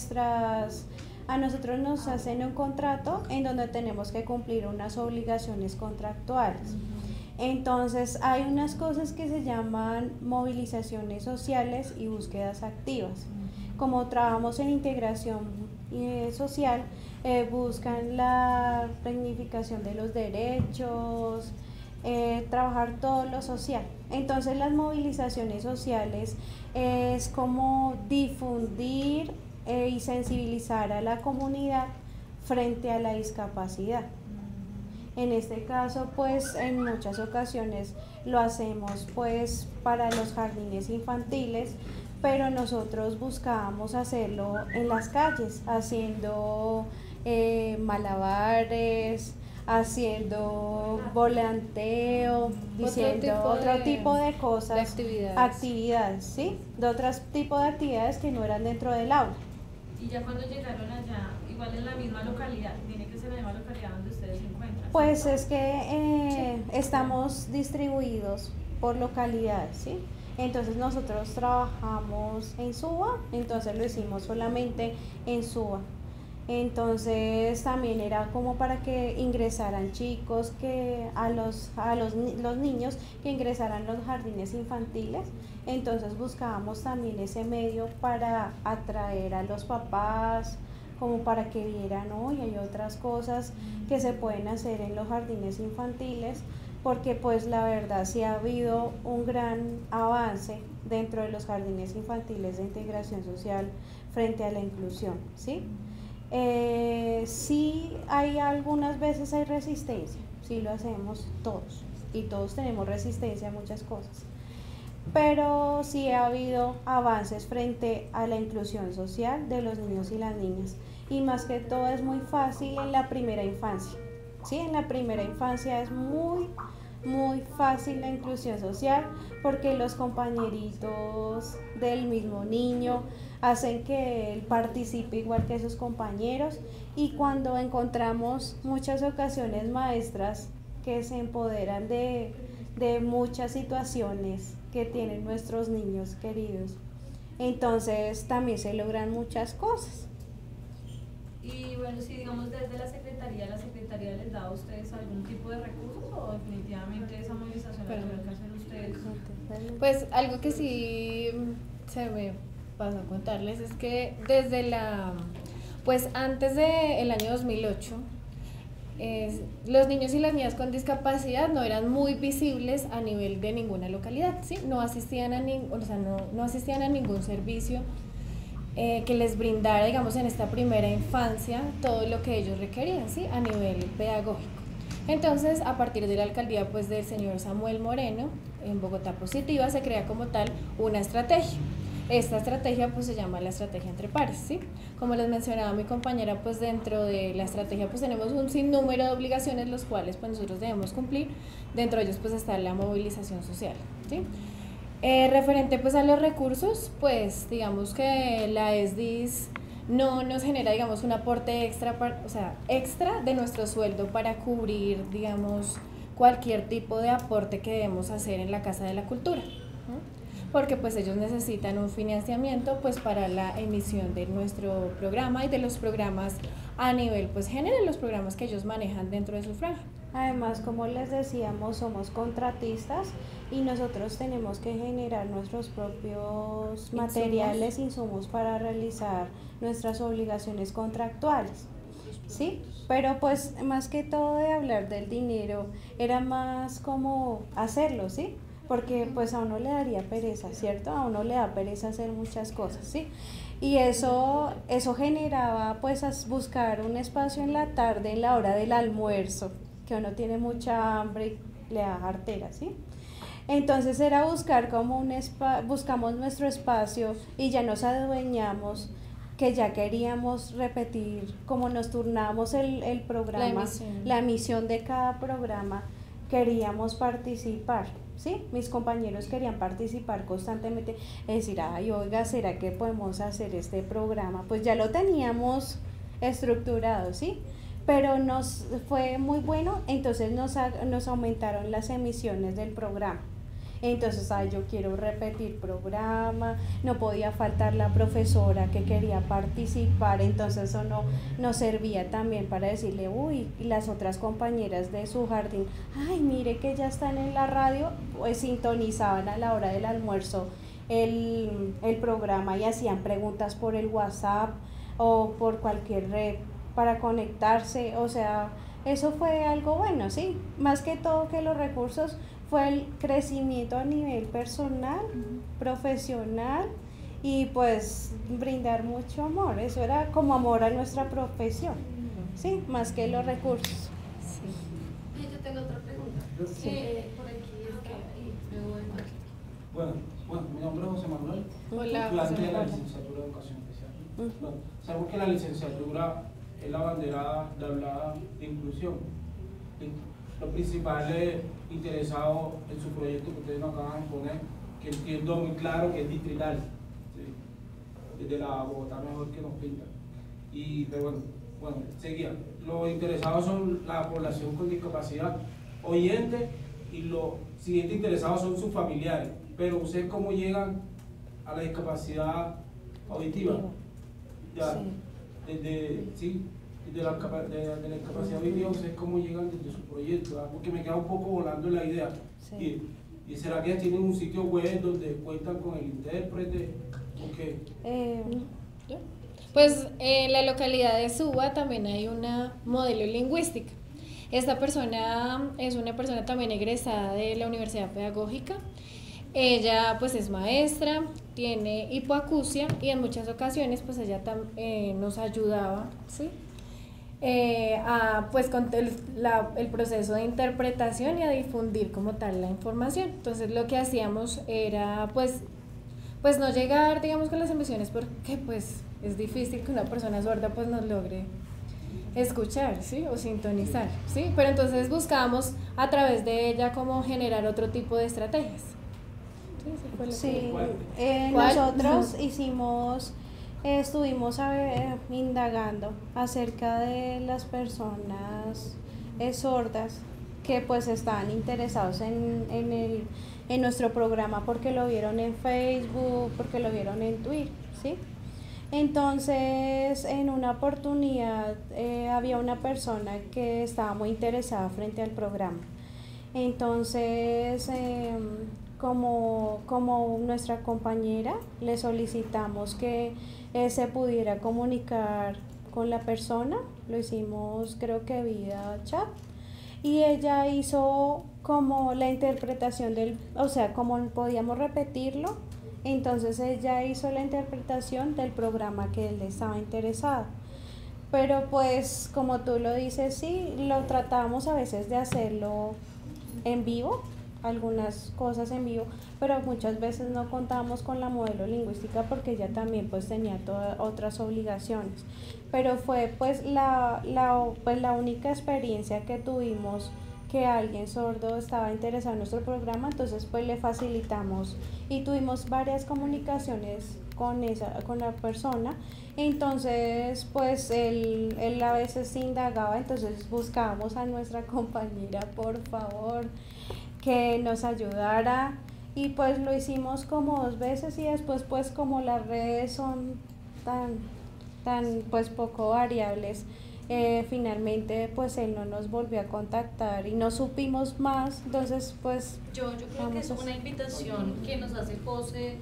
a nosotros nos hacen un contrato en donde tenemos que cumplir unas obligaciones contractuales. Entonces hay unas cosas que se llaman movilizaciones sociales y búsquedas activas. Como trabajamos en integración social, buscan la dignificación de los derechos, trabajar todo lo social. Entonces las movilizaciones sociales es como difundir y sensibilizar a la comunidad frente a la discapacidad. En este caso, pues en muchas ocasiones lo hacemos pues para los jardines infantiles, pero nosotros buscábamos hacerlo en las calles, haciendo malabares, haciendo volanteo, otro tipo de cosas, de actividades, ¿sí? De otros tipos de actividades que no eran dentro del aula. Y ya cuando llegaron allá, igual en la misma localidad, tiene que ser la misma localidad donde ustedes se encuentran. Pues es que estamos distribuidos por localidades, ¿sí? Entonces nosotros trabajamos en Suba, entonces lo hicimos solamente en Suba. Entonces también era como para que ingresaran chicos, que los niños que ingresaran a los jardines infantiles. Entonces buscábamos también ese medio para atraer a los papás, como para que vieran, hoy hay otras cosas que se pueden hacer en los jardines infantiles, porque pues la verdad sí ha habido un gran avance dentro de los jardines infantiles de integración social frente a la inclusión, ¿sí? Sí hay algunas veces hay resistencia, sí lo hacemos todos y todos tenemos resistencia a muchas cosas, pero sí ha habido avances frente a la inclusión social de los niños y las niñas, y más que todo es muy fácil en la primera infancia, ¿sí? En la primera infancia es muy fácil la inclusión social, porque los compañeritos del mismo niño hacen que él participe igual que sus compañeros, y cuando encontramos muchas ocasiones maestras que se empoderan de muchas situaciones que tienen nuestros niños queridos, entonces también se logran muchas cosas. Y bueno, si digamos desde la Secretaría les da a ustedes algún tipo de recursos, o definitivamente esa movilización la tienen que hacer ustedes. Pues algo que sí se me pasó a contarles es que desde pues antes del año 2008, los niños y las niñas con discapacidad no eran muy visibles a nivel de ninguna localidad, ¿sí? No asistían a no asistían a ningún servicio que les brindara, digamos, en esta primera infancia todo lo que ellos requerían, ¿sí? A nivel pedagógico. Entonces, a partir de la alcaldía pues del señor Samuel Moreno, en Bogotá Positiva, se crea como tal una estrategia. Esta estrategia pues se llama la estrategia entre pares, ¿sí? Como les mencionaba mi compañera, pues dentro de la estrategia pues tenemos un sinnúmero de obligaciones los cuales pues nosotros debemos cumplir. Dentro de ellos pues está la movilización social, ¿sí? Referente pues a los recursos, pues digamos que la ESDIS no nos genera, digamos, un aporte extra, extra de nuestro sueldo para cubrir, digamos, cualquier tipo de aporte que debemos hacer en la Casa de la Cultura, ¿no? Porque pues ellos necesitan un financiamiento pues para la emisión de nuestro programa y de los programas a nivel pues general, los programas que ellos manejan dentro de su franja. Además, como les decíamos, somos contratistas y nosotros tenemos que generar nuestros propios materiales, insumos para realizar nuestras obligaciones contractuales, ¿sí? Pero pues más que todo de hablar del dinero, era más como hacerlo, ¿sí? Porque pues a uno le daría pereza, ¿cierto? A uno le da pereza hacer muchas cosas, ¿sí? Y eso generaba pues buscar un espacio en la tarde, en la hora del almuerzo, que uno tiene mucha hambre y le da jartera, ¿sí? Entonces era buscar como buscamos nuestro espacio y ya nos adueñamos, que ya queríamos repetir, como nos turnamos el programa, la emisión de cada programa, queríamos participar, ¿sí? Mis compañeros querían participar constantemente, es decir, ay, oiga, ¿será que podemos hacer este programa? Pues ya lo teníamos estructurado, ¿sí? Pero nos fue muy bueno, entonces nos aumentaron las emisiones del programa. Entonces, yo quiero repetir programa, no podía faltar la profesora que quería participar, entonces eso nos servía también para decirle, uy, y las otras compañeras de su jardín, ay, mire que ya están en la radio, pues sintonizaban a la hora del almuerzo el programa y hacían preguntas por el WhatsApp o por cualquier red para conectarse, o sea, eso fue algo bueno, sí, más que todo que los recursos fue el crecimiento a nivel personal, profesional y pues brindar mucho amor, eso era como amor a nuestra profesión, sí, más que los recursos. Sí. Yo tengo otra pregunta. Sí. Por aquí, y luego Bueno, mi nombre es José Manuel, Hola, estudiante de la José. licenciatura de Educación Especial. Bueno, sabemos que la licenciatura es la banderada de hablada de inclusión. Los principales interesados en su proyecto que ustedes nos acaban de poner, que entiendo muy claro que es distrital, ¿sí? Desde la Bogotá mejor que nos pintan. Pero bueno, seguía. Los interesados son la población con discapacidad oyente y los siguientes interesados son sus familiares. Pero ustedes cómo llegan a la discapacidad auditiva. Ya, desde la discapacidad auditiva, ustedes cómo llegan desde su proyecto, ¿verdad? Porque me queda un poco volando la idea. Sí. ¿Y será que tienen un sitio web donde cuentan con el intérprete? ¿O qué? Pues en la localidad de Suba también hay una modelo lingüística. Esta persona es una persona también egresada de la Universidad Pedagógica. Ella pues es maestra, tiene hipoacusia y en muchas ocasiones pues ella nos ayudaba, ¿sí? Pues con el proceso de interpretación y a difundir como tal la información. Entonces lo que hacíamos era pues no llegar, digamos, con las emisiones porque pues es difícil que una persona sorda pues nos logre escuchar, ¿sí? O sintonizar, ¿sí? Pero entonces buscábamos a través de ella cómo generar otro tipo de estrategias. Sí, ¿Cuál? nosotros estuvimos indagando acerca de las personas sordas que pues estaban interesados en nuestro programa porque lo vieron en Facebook, porque lo vieron en Twitter, ¿sí? Entonces, en una oportunidad había una persona que estaba muy interesada frente al programa. Entonces, como nuestra compañera, le solicitamos que se pudiera comunicar con la persona, lo hicimos creo que vía chat, y ella hizo como la interpretación o sea, como podíamos repetirlo, entonces ella hizo la interpretación del programa que él estaba interesado. Pero pues como tú lo dices, sí, lo tratamos a veces de hacerlo en vivo, algunas cosas en vivo, pero muchas veces no contábamos con la modelo lingüística porque ella también pues tenía todas otras obligaciones. Pero fue pues la única experiencia que tuvimos que alguien sordo estaba interesado en nuestro programa, entonces pues le facilitamos y tuvimos varias comunicaciones con la persona. Entonces pues él a veces se indagaba, entonces buscábamos a nuestra compañera, por favor, que nos ayudara, y pues lo hicimos como 2 veces, y después pues como las redes son tan pues poco variables, finalmente pues él no nos volvió a contactar y no supimos más. Entonces pues yo creo que es una invitación que nos hace José,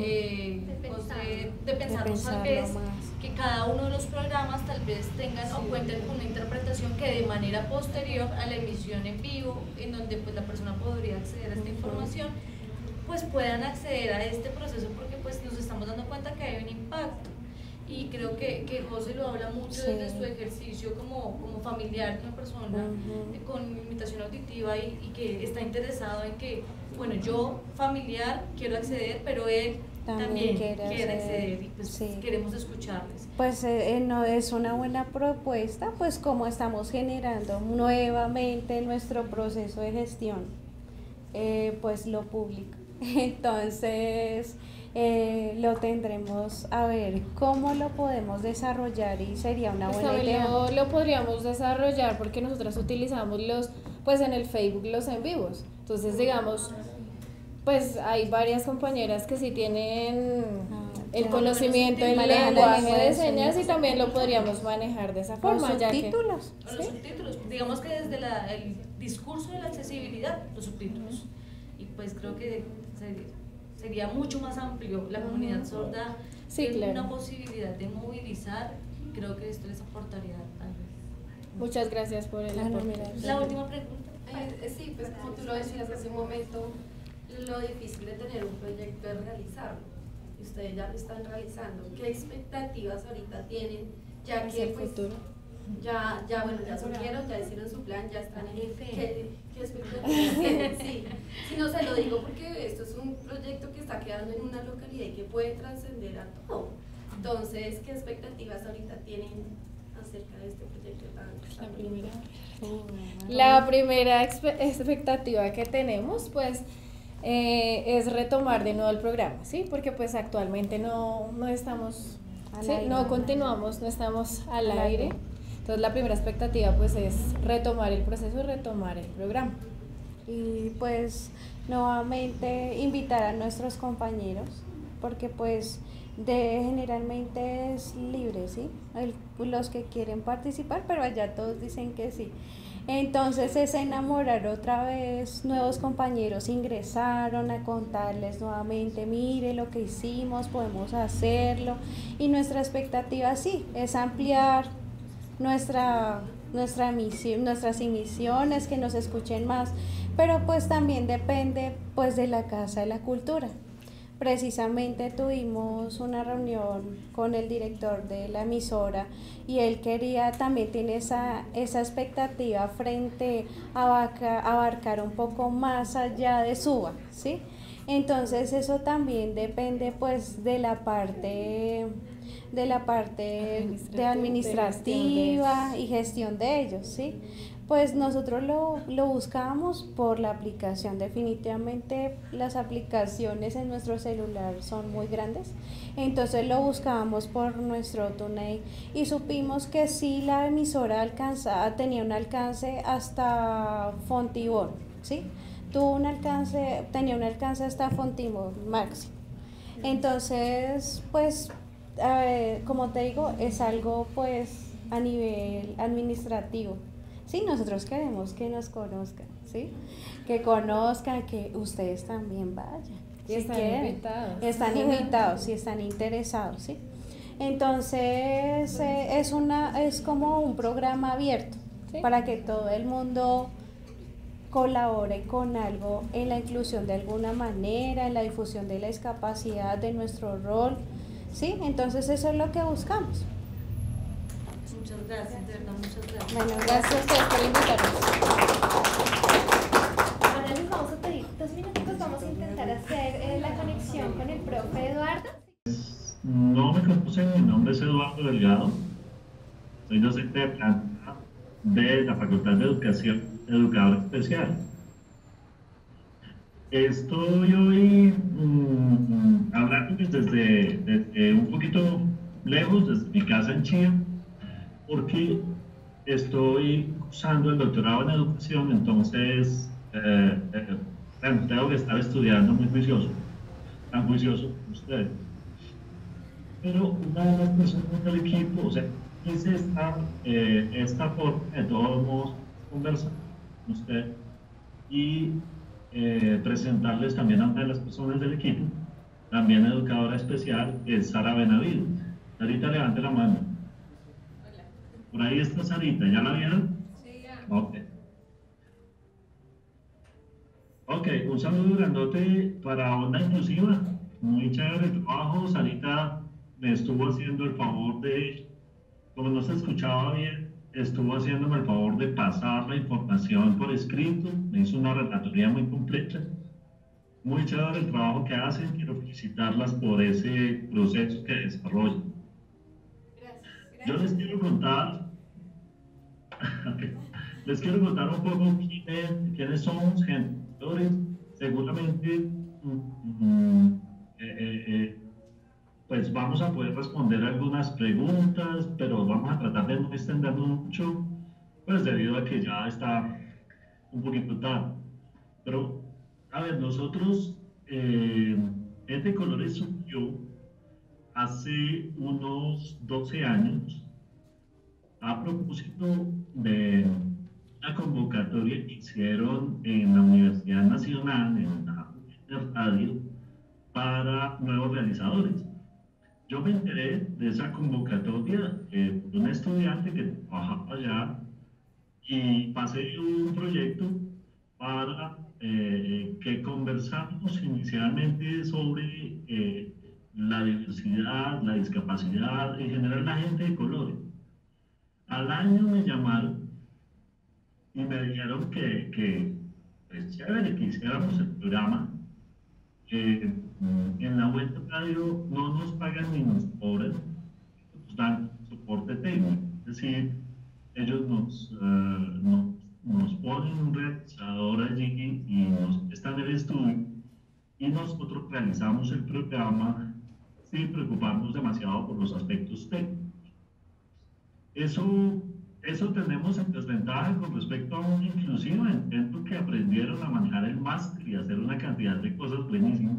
José, de pensarnos tal vez que cada uno de los programas tal vez tengan o cuenten con una interpretación que de manera posterior a la emisión en vivo, en donde pues la persona podría acceder a esta información, pues puedan acceder a este proceso, porque pues nos estamos dando cuenta que hay un impacto. Y creo que José lo habla mucho desde su ejercicio como familiar, una persona con limitación auditiva y que está interesado en que, bueno, yo familiar quiero acceder, pero él también quiere acceder, y pues queremos escucharles. Pues no es una buena propuesta, pues como estamos generando nuevamente nuestro proceso de gestión, pues lo público. Entonces lo tendremos a ver cómo lo podemos desarrollar, y sería una buena idea. Lo podríamos desarrollar porque nosotras utilizamos pues en el Facebook los en vivos. Entonces digamos, pues hay varias compañeras que sí tienen el conocimiento en lenguaje de señas, y también lo podríamos manejar de esa forma. Los subtítulos. Los subtítulos, digamos que desde el discurso de la accesibilidad, los subtítulos. Y pues creo que sería mucho más amplio. La comunidad sorda tiene una posibilidad de movilizar. Creo que esto les aportaría tal vez. Muchas gracias por el aporte. La última pregunta. Sí, pues como tú lo decías hace un momento, lo difícil de tener un proyecto es realizarlo. Y ustedes ya lo están realizando. ¿Qué expectativas ahorita tienen? Ya que el pues, futuro. bueno, ya surgieron, ya hicieron su plan, ya están en ¿qué expectativas tienen? Sí, sí, no se lo digo porque esto es un proyecto que está quedando en una localidad y que puede trascender a todo. Entonces, ¿qué expectativas ahorita tienen acerca de este proyecto tan bonito? La primera expectativa que tenemos, pues, es retomar de nuevo el programa, ¿sí? Porque pues actualmente no estamos, ¿sí? No continuamos, no estamos al aire. Entonces la primera expectativa pues es retomar el proceso, retomar el programa. Y pues nuevamente invitar a nuestros compañeros, porque pues generalmente es libre, ¿sí? Los que quieren participar, pero allá todos dicen que sí. Entonces es enamorar otra vez, nuevos compañeros ingresaron a contarles nuevamente, mire lo que hicimos, podemos hacerlo, y nuestra expectativa sí, es ampliar nuestra misión, nuestras emisiones, que nos escuchen más, pero pues también depende pues de la Casa de la Cultura. Precisamente tuvimos una reunión con el director de la emisora y él también tiene esa expectativa frente a abarcar un poco más allá de Suba, ¿sí? Entonces eso también depende pues de la parte administrativa y gestión de ellos, ¿sí? Pues nosotros lo buscamos por la aplicación. Definitivamente las aplicaciones en nuestro celular son muy grandes, entonces lo buscábamos por nuestro TuneIn y supimos que sí, la emisora tenía un alcance hasta Fontibón, ¿sí? Tenía un alcance hasta Fontibón máximo. Entonces, pues, como te digo, es algo pues a nivel administrativo. Sí, nosotros queremos que nos conozcan, ¿sí? Que conozcan, que ustedes también vayan. Y si están invitados. Están invitados, si están interesados, ¿sí? Entonces, es como un programa abierto, ¿sí? Para que todo el mundo colabore con algo en la inclusión de alguna manera, en la difusión de la discapacidad, de nuestro rol, ¿sí? Entonces, eso es lo que buscamos. Muchas gracias, de verdad, muchas gracias. Bueno, gracias a ustedes por invitarnos. Ahora les vamos a pedir 2 minutos, vamos a intentar hacer la conexión con el profe Eduardo. No me conocen, mi nombre es Eduardo Delgado, soy docente de planta de la Facultad de Educación, educador especial. Estoy hoy hablándoles desde un poquito lejos, desde mi casa en Chía, porque estoy cursando el doctorado en educación, entonces tengo que estar estudiando muy juicioso, tan juicioso como ustedes. Pero una de las personas del equipo, o sea, quise esta forma de todos modos conversar con ustedes y presentarles también a una de las personas del equipo, también educadora especial, que es Sara Benavides. Sarita, levante la mano. Por ahí está Sarita, ¿ya la vieron? Sí, ya. Ok. Ok, un saludo grandote para Onda Inclusiva. Muy chévere el trabajo. Sarita me estuvo haciendo el favor de, como no se escuchaba bien, estuvo haciéndome el favor de pasar la información por escrito. Me hizo una relatoría muy completa. Muy chévere el trabajo que hacen. Quiero felicitarlas por ese proceso que desarrollan. Yo les quiero contar, un poco quiénes somos, gestores. Seguramente, pues vamos a poder responder algunas preguntas, pero vamos a tratar de no extendernos mucho, pues debido a que ya está un poquito tarde. Pero, a ver, nosotros, Gente de Colores surgió hace unos 12 años a propósito de una convocatoria que hicieron en la Universidad Nacional, en la radio, para nuevos realizadores. Yo me enteré de esa convocatoria por un estudiante que trabajaba allá y pasé un proyecto para que conversáramos inicialmente sobre la diversidad, la discapacidad, en general la gente de colores. Al año me llamaron y me dijeron que es chévere que hiciéramos el programa. En la web de radio no nos pagan ni nos cobran, nos dan soporte técnico, es decir, ellos nos ponen un realizador allí y nos prestan el estudio y nosotros realizamos el programa sin preocuparnos demasiado por los aspectos técnicos. Eso tenemos en desventaja con respecto a un inclusive entiendo que aprendieron a manejar el máster y hacer una cantidad de cosas buenísimas.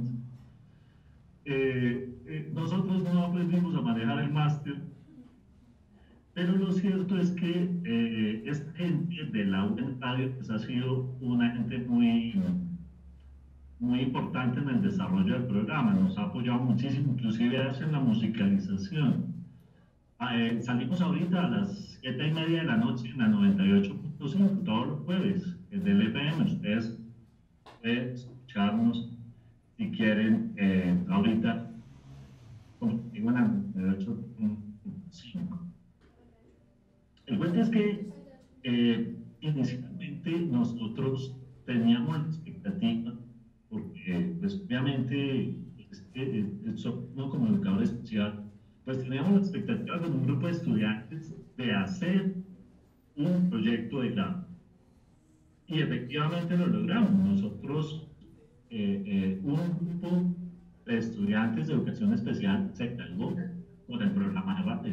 Nosotros no aprendimos a manejar el máster, pero lo cierto es que esta gente de la web radio pues, ha sido una gente muy importante en el desarrollo del programa, nos ha apoyado muchísimo, inclusive en la musicalización. Salimos ahorita a las 7:30 de la noche en la 98.5 todos los jueves del FM. Ustedes pueden escucharnos si quieren ahorita, como digo, en la 98.5. El cuento es que inicialmente nosotros teníamos la expectativa, porque pues, obviamente no como educador especial, pues teníamos la expectativa con un grupo de estudiantes de hacer un proyecto de grado. Y efectivamente lo logramos. Nosotros, un grupo de estudiantes de educación especial se cargó con el programa de radio.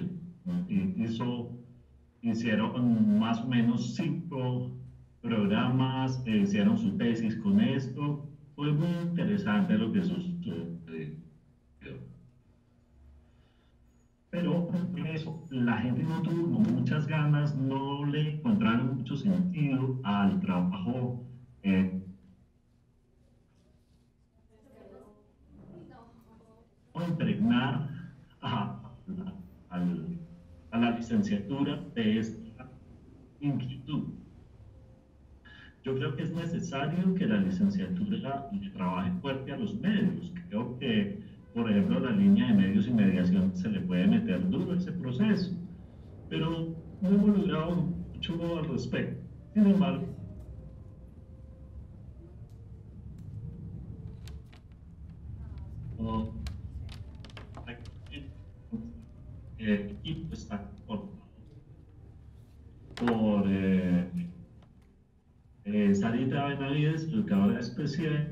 Hicieron más o menos 5 programas, hicieron su tesis con esto. Fue muy interesante lo que sucedió. Pero eso, la gente no tuvo muchas ganas, no le encontraron mucho sentido al trabajo. Impregnar a la licenciatura de esta inquietud. Yo creo que es necesario que la licenciatura trabaje fuerte a los medios. Creo que, por ejemplo, la línea de medios y mediación se le puede meter duro a ese proceso, pero no hemos logrado mucho al respecto. Sin embargo, el equipo está por Sarita Benavides, educadora especial.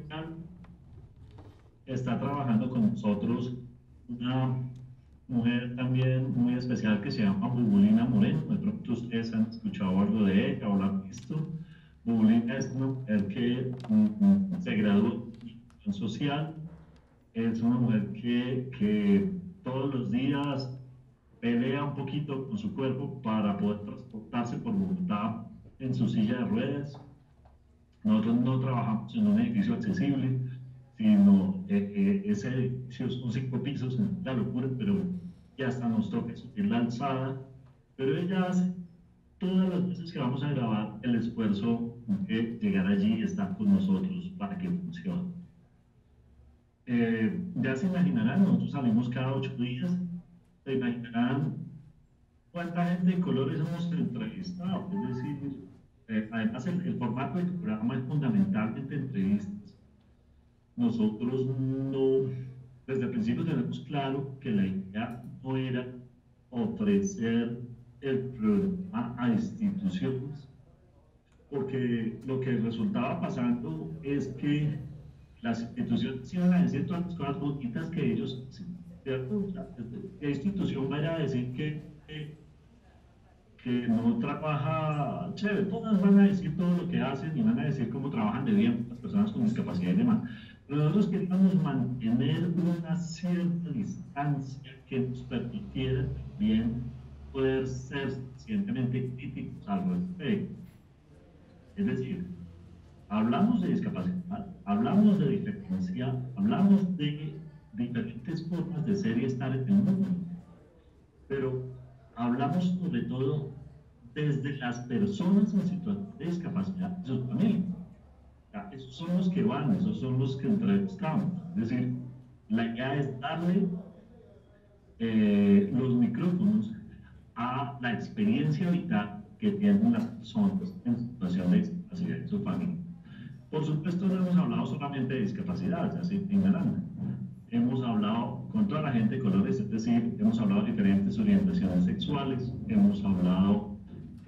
Está trabajando con nosotros una mujer también muy especial que se llama Bubulina Moreno. De pronto ustedes han escuchado algo de ella o la han visto. Bubulina es una mujer que se graduó en comunicación social. Es una mujer que todos los días pelea un poquito con su cuerpo para poder transportarse por Bogotá en su silla de ruedas. Nosotros no trabajamos en un edificio accesible, sino ese edificio son 5 pisos, es la locura, pero ya hasta nos toca subir la alzada. Pero ella hace todas las veces que vamos a grabar el esfuerzo de llegar allí y estar con nosotros para que funcione. Ya se imaginarán, nosotros salimos cada 8 días, se imaginarán cuánta gente de colores hemos entrevistado, es decir, además el formato del programa es fundamentalmente entrevistas. Nosotros no, desde el principio tenemos claro que la idea no era ofrecer el programa a instituciones, porque lo que resultaba pasando es que las instituciones iban a decir todas las cosas bonitas que ellos, ¿cierto? ¿Qué institución vaya a decir que no trabaja chévere? Todas van a decir todo lo que hacen y van a decir cómo trabajan de bien las personas con discapacidad y demás. Pero nosotros queríamos mantener una cierta distancia que nos permitiera también poder ser suficientemente críticos al respecto. Es decir, hablamos de discapacidad, hablamos de diferencia, hablamos de diferentes formas de ser y estar en el mundo, pero hablamos sobre todo desde las personas en situación de discapacidad y sus familias. Esos son los que van, esos son los que entrevistamos. Es decir, la idea es darle los micrófonos a la experiencia vital que tienen las personas en situación de discapacidad en su familia. Por supuesto, no hemos hablado solamente de discapacidad, ya se ignorando. Hemos hablado con toda la gente de colores, es decir, hemos hablado de diferentes orientaciones sexuales, hemos hablado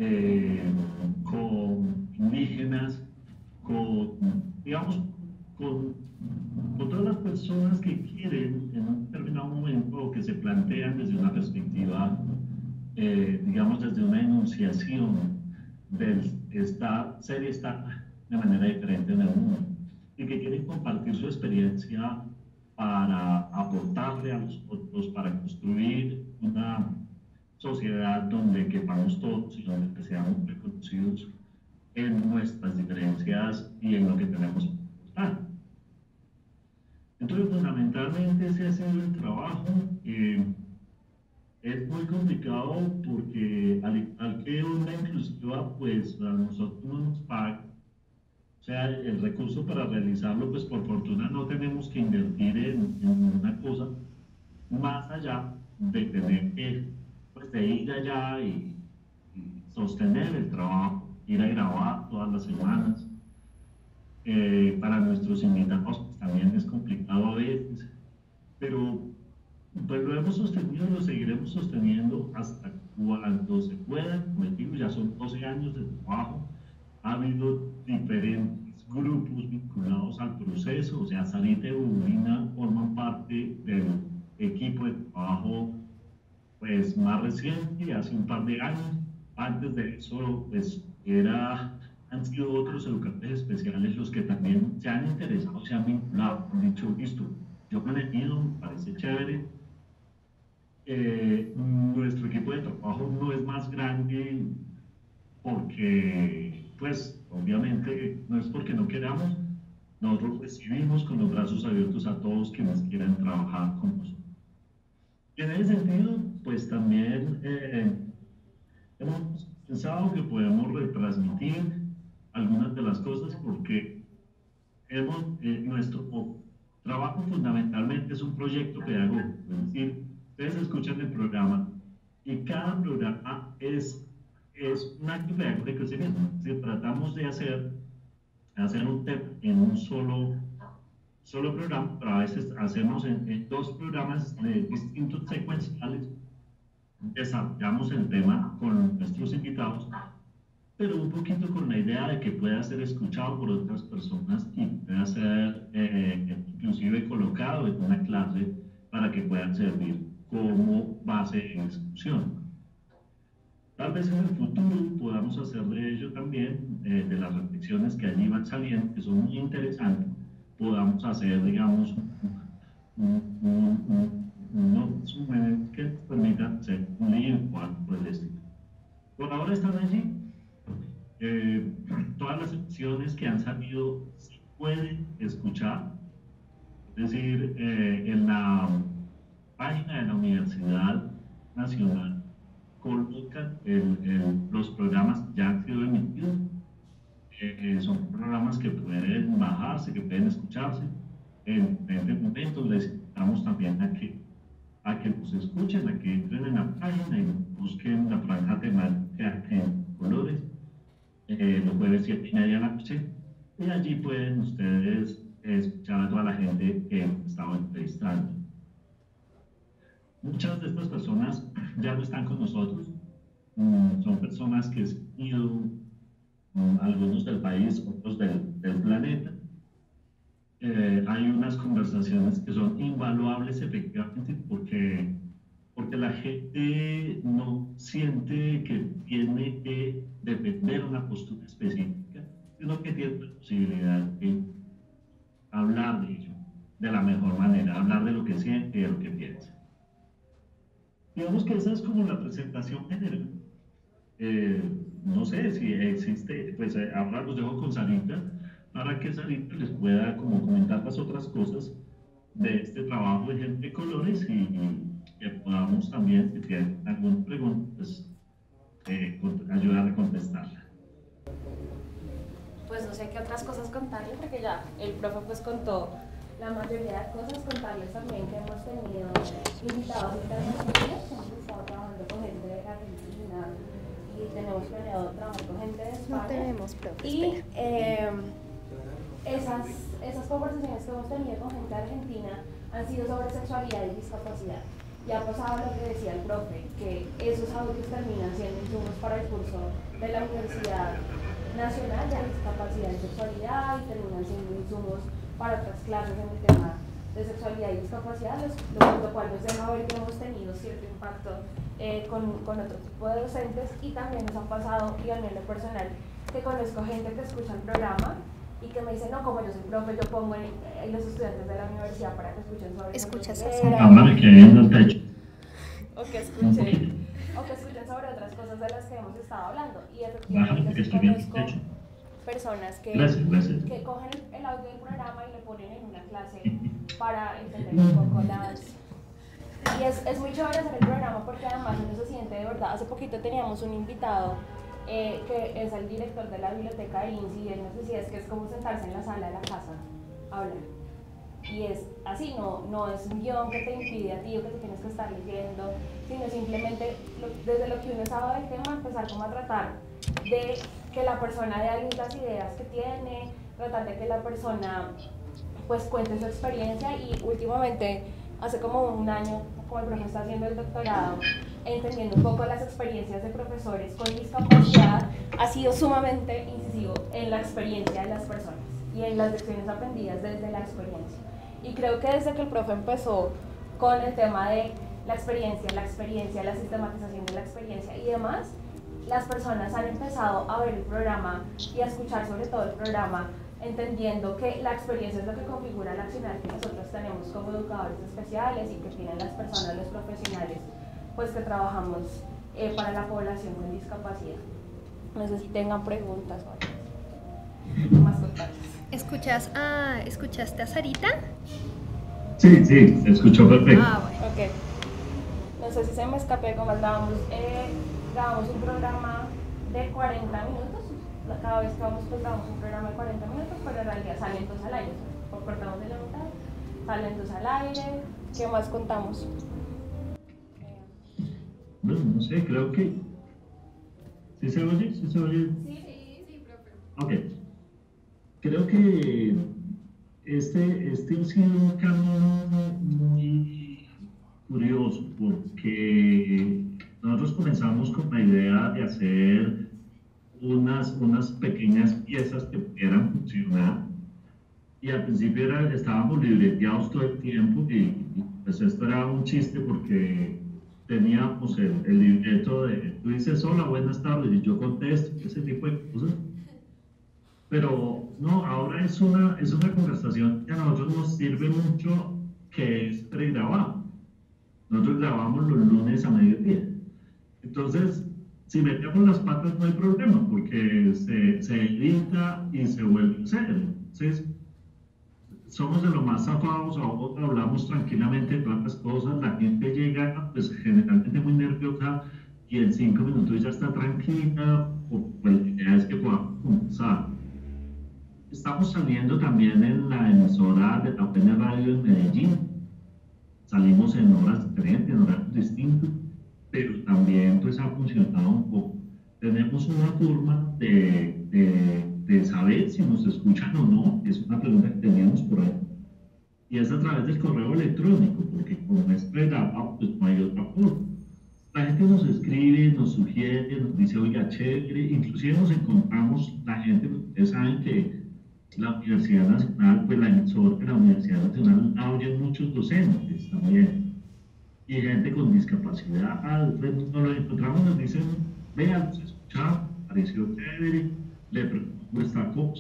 con indígenas, digamos, con todas las personas que quieren en un determinado momento o que se plantean desde una perspectiva, digamos, desde una enunciación del ser y estar de manera diferente en el mundo y que quieren compartir su experiencia para aportarle a los otros, para construir una sociedad donde quepamos todos y donde seamos reconocidos en nuestras diferencias y en lo que tenemos que aportar. Entonces, fundamentalmente ese ha sido el trabajo. Es muy complicado porque al que una inclusiva, pues a nosotros no nos paga. O sea, el recurso para realizarlo, pues por fortuna no tenemos que invertir en una cosa más allá de tener que, pues de ir allá y sostener el trabajo, ir a grabar todas las semanas. Para nuestros invitados pues, también es complicado a veces, pero pues lo hemos sostenido y lo seguiremos sosteniendo hasta cuando se pueda. Como digo, ya son 12 años de trabajo. Ha habido diferentes grupos vinculados al proceso, o sea, Sarita y Bobina forman parte del equipo de trabajo pues, más reciente, hace un par de años. Antes de eso, pues, han sido otros educadores especiales los que también se han interesado, se han vinculado, han dicho, listo, yo me he metido, me parece chévere. Nuestro equipo de trabajo no es más grande porque, pues, obviamente, no es porque no queramos, nosotros recibimos con los brazos abiertos a todos quienes quieran trabajar con nosotros. Y en ese sentido, pues también hemos pensado que podemos retransmitir algunas de las cosas porque nuestro trabajo fundamentalmente es un proyecto pedagógico, es decir, ustedes escuchan el programa y cada programa es un acto pedagógico en sí mismo. Es decir, tratamos de hacer un tema en un solo programa, pero a veces hacemos en dos programas distintos secuenciales, desarrollamos el tema con nuestros invitados, pero un poquito con la idea de que pueda ser escuchado por otras personas y pueda ser inclusive colocado en una clase para que puedan servir como base de discusión. Tal vez en el futuro podamos hacer de ello también, de las reflexiones que allí van saliendo, que son muy interesantes, podamos hacer, digamos, un resumen que permita hacer un libro o algo por el estilo. Por ahora están allí. Todas las secciones que han salido se pueden escuchar, es decir, en la página de la Universidad Nacional colocan los programas que ya han sido emitidos. Son programas que pueden bajarse, que pueden escucharse. En este momento les invitamos también a que nos escuchen, a que entren en la página y busquen la franja temática en colores. Los jueves 7:30 de la noche, y allí pueden ustedes escuchar a toda la gente que estaba entrevistando. Muchas de estas personas ya no están con nosotros, son personas que han ido, algunos del país, otros del planeta. Hay unas conversaciones que son invaluables efectivamente porque la gente no siente que tiene que defender una postura específica, sino que tiene la posibilidad de hablar de ello de la mejor manera, hablar de lo que siente y de lo que piensa. Digamos que esa es como la presentación general. No sé si existe, pues ahora los dejo con Sarita, para que Sarita les pueda como comentar las otras cosas de este trabajo de Gente de Colores y que podamos también, si tienen alguna pregunta, pues, ayudar a contestarla. Pues no sé qué otras cosas contarles, porque ya el profe pues contó la mayoría de cosas. Contarles también que hemos tenido invitados internacionales, hemos estado trabajando con gente de Argentina, tenemos planeado trabajar con gente de España. No tenemos, profe, Y esas conversaciones que hemos tenido con gente argentina han sido sobre sexualidad y discapacidad. Y ha pasado lo que decía el profe, que esos audios terminan siendo insumos para el curso de la Universidad Nacional de Discapacidad y Sexualidad y terminan siendo insumos para otras clases en el tema de sexualidad y discapacidad, lo cual nos deja ver que hemos tenido cierto impacto con otro tipo de docentes, y también nos ha pasado, y a mí en lo personal, que conozco gente que escucha el programa y que me dice, no, como yo soy profe, yo pongo en los estudiantes de la universidad para que escuchen sobre Escuchas Habla que hay en el techo. o que escuchen sobre otras cosas de las que hemos estado hablando. Y efectivamente sí conozco personas que cogen el audio del programa y lo ponen en una clase para entender un poco las... Y es muy chévere hacer el programa porque además uno se siente de verdad. Hace poquito teníamos un invitado que es el director de la biblioteca de INSI, y él nos decía es que es como sentarse en la sala de la casa a hablar. Y es así, no es un guión que te impide a ti o que tú tienes que estar leyendo, sino simplemente desde lo que uno sabe del tema, empezar como a tratar de que la persona dé a luz las ideas que tiene, tratar de que la persona pues cuente su experiencia. Y últimamente, hace como un año, como el profe está haciendo el doctorado, entendiendo un poco las experiencias de profesores con discapacidad, ha sido sumamente incisivo en la experiencia de las personas y en las lecciones aprendidas desde la experiencia. Y creo que desde que el profe empezó con el tema de la experiencia, la sistematización de la experiencia y demás, las personas han empezado a ver el programa y a escuchar sobre todo el programa, entendiendo que la experiencia es lo que configura el accionar que nosotros tenemos como educadores especiales y que tienen las personas, los profesionales, pues que trabajamos para la población con discapacidad. No sé si tengan preguntas o algo más contarles. ¿Escuchaste a Sarita? Sí, se escuchó perfecto. Bueno. Ok. No sé si se me escapé, como grabamos un programa de 40 minutos. Cada vez que vamos, pues grabamos un programa de 40 minutos, pero en realidad salen dos al aire. O cortamos de la mitad, salen dos al aire. ¿Qué más contamos? Bueno, no sé, creo que... ¿Sí se oye? Sí, profe. Ok. Creo que este ha sido un camino muy curioso, porque nosotros comenzamos con la idea de hacer unas pequeñas piezas que pudieran funcionar, y al principio estábamos libreteados todo el tiempo, y pues esto era un chiste porque teníamos el libreto de, tú dices hola, buenas tardes, y yo contesto, ese tipo de cosas. Pero no, ahora es una conversación que a nosotros nos sirve mucho, que es pregrabado. Nosotros grabamos los lunes a mediodía. Entonces, si metemos las patas no hay problema, porque se edita y se vuelve a hacer. Entonces, somos de lo más zafados, hablamos tranquilamente de todas las cosas, la gente llega pues generalmente muy nerviosa y en 5 minutos ya está tranquila, pues la idea es que podamos comenzar. Estamos saliendo también en la emisora de la UPN Radio en Medellín, salimos en horas diferentes, en horarios distintos, pero también pues ha funcionado un poco. Tenemos una forma de saber si nos escuchan o no, es una pregunta que teníamos por ahí, y es a través del correo electrónico, porque como es pregrabado, pues no hay otra forma. La gente nos escribe, nos sugiere, nos dice, oiga, chévere, inclusive nos encontramos, la gente, ustedes saben que la Universidad Nacional, pues la emisora de la Universidad Nacional la oyen muchos docentes también, y gente con discapacidad, pues nos lo encontramos, nos dicen, vean, nos escuchamos, pareció chévere, le pregunto esta cosa.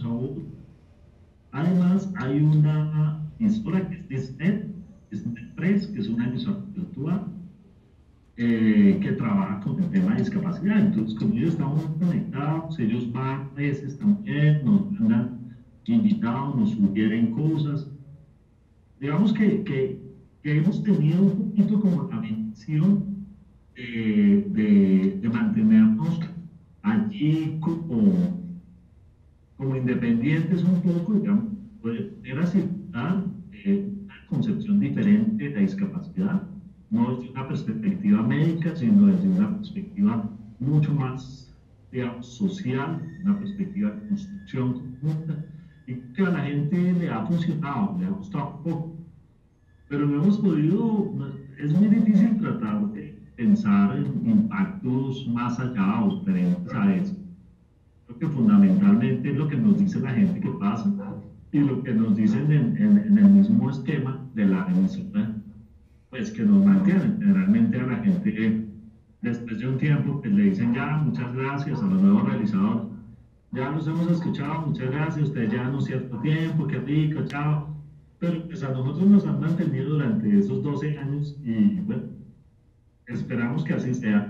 Además, hay una emisora que es Disnet 3, que es una emisora virtual que trabaja con el tema de discapacidad. Entonces, como ellos estamos conectados, ellos van a veces también, nos mandan invitados, nos sugieren cosas. Digamos que hemos tenido un poquito como la bendición de mantenernos allí como independientes un poco, digamos, poder aceptar una concepción diferente de la discapacidad, no desde una perspectiva médica, sino desde una perspectiva mucho más digamos, social, una perspectiva de construcción conjunta, y que a la gente le ha funcionado, le ha gustado un poco. Pero no hemos podido, es muy difícil tratar de pensar en impactos más allá o diferentes a eso. Creo que fundamentalmente es lo que nos dice la gente que pasa y lo que nos dicen en el mismo esquema de la emisora, pues que nos mantienen. Generalmente a la gente, después de un tiempo, pues le dicen ya, muchas gracias a los nuevos realizadores, ya los hemos escuchado, muchas gracias, ustedes ya no cierto tiempo, qué rico, chao. Pero pues a nosotros nos han mantenido durante esos 12 años y bueno, esperamos que así sea.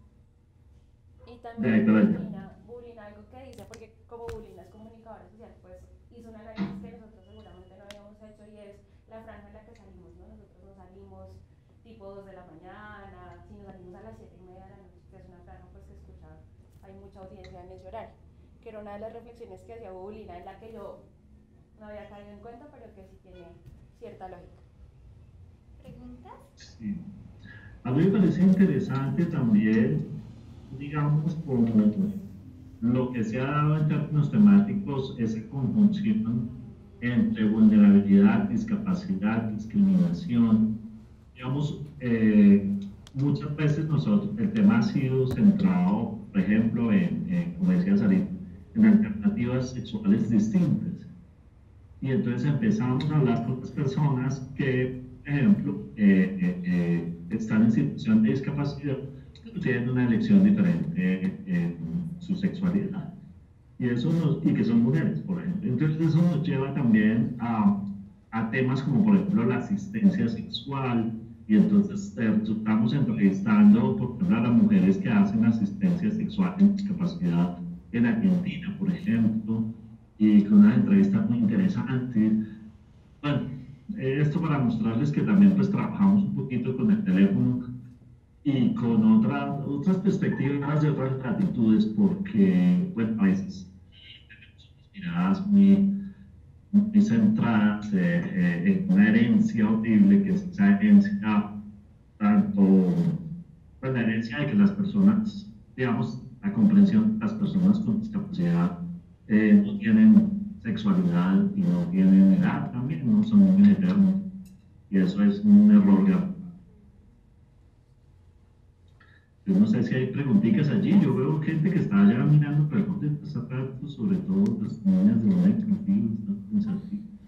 Y también Bullying, algo que dice, porque como Bullying es comunicadora social, pues hizo un análisis que nosotros seguramente no habíamos hecho y es la franja en la que salimos, ¿no? Nosotros no salimos tipo 2 de la mañana, si nos salimos a las 7:30 de la noche, que es una franja pues que escucha, hay mucha audiencia en ese horario, que era una de las reflexiones que hacía Bullying, en la que yo no había caído en cuenta, pero que sí tiene cierta lógica. ¿Preguntas? Sí. A mí me parece interesante también, digamos, como lo que se ha dado en términos temáticos, esa conjunción entre vulnerabilidad, discapacidad, discriminación. Digamos, muchas veces nosotros, el tema ha sido centrado, por ejemplo, como decía Sarita, en alternativas sexuales distintas. Y entonces empezamos a hablar con las personas que, por ejemplo, están en situación de discapacidad, pero tienen una elección diferente en su sexualidad. Y que son mujeres, por ejemplo. Entonces eso nos lleva también a temas como, por ejemplo, la asistencia sexual. Y entonces estamos entrevistando, por ejemplo, a las mujeres que hacen asistencia sexual en discapacidad en Argentina, por ejemplo, y con unas entrevistas muy interesantes. Bueno, esto para mostrarles que también pues trabajamos un poquito con el teléfono y con otras perspectivas de otras latitudes, porque bueno, a veces tenemos unas miradas muy centradas en una herencia horrible, que es esa herencia tanto, pues la herencia de que las personas, digamos, la comprensión de las personas con discapacidad no tienen sexualidad y no tienen edad también, no son muy eternos, y eso es un error grave. Yo no sé si hay preguntitas allí, yo veo gente que está allá mirando preguntas sobre todo las niñas de los inclusivos, ¿no?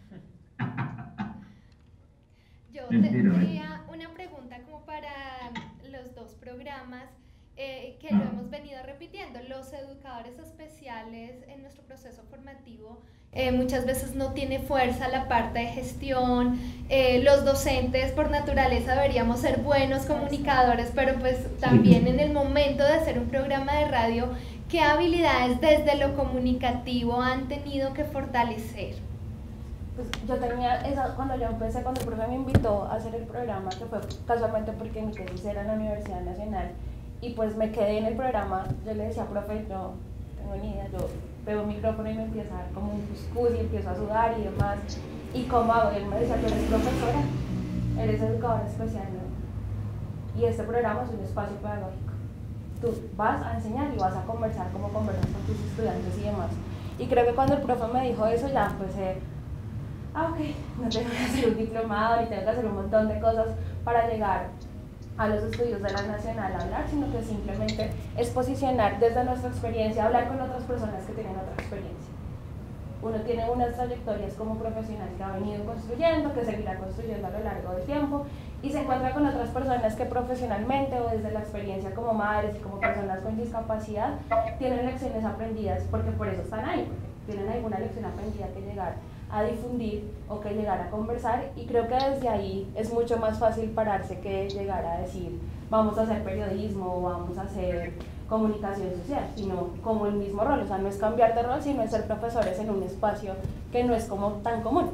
Yo tendría una pregunta como para los dos programas que lo hemos venido repitiendo. Los educadores especiales en nuestro proceso formativo muchas veces no tiene fuerza la parte de gestión. Los docentes por naturaleza deberíamos ser buenos comunicadores, pero pues también en el momento de hacer un programa de radio, ¿qué habilidades desde lo comunicativo han tenido que fortalecer? Pues yo tenía esa, cuando yo empecé, cuando el profe me invitó a hacer el programa, que fue casualmente porque mi tesis era en la Universidad Nacional, y pues me quedé en el programa. Yo le decía, profe, no tengo ni idea, yo veo un micrófono y me empieza a dar como un cuscús y empiezo a sudar y demás, ¿y cómo hago? Y él me decía, tú eres profesora, eres educadora especial, ¿no? Y este programa es un espacio pedagógico, tú vas a enseñar y vas a conversar como conversas con tus estudiantes y demás. Y creo que cuando el profe me dijo eso, ya empecé, ok, no tengo que hacer un diplomado ni tengo que hacer un montón de cosas para llegar a los estudios de la Nacional a hablar, sino que simplemente es posicionar desde nuestra experiencia, hablar con otras personas que tienen otra experiencia. Uno tiene unas trayectorias como profesional que ha venido construyendo, que seguirá construyendo a lo largo del tiempo, y se encuentra con otras personas que profesionalmente o desde la experiencia como madres y como personas con discapacidad tienen lecciones aprendidas, porque por eso están ahí, porque tienen alguna lección aprendida que llegar a difundir o que llegar a conversar, y creo que desde ahí es mucho más fácil pararse que llegar a decir vamos a hacer periodismo o vamos a hacer comunicación social, sino como el mismo rol, o sea, no es cambiar de rol, sino es ser profesores en un espacio que no es como tan común.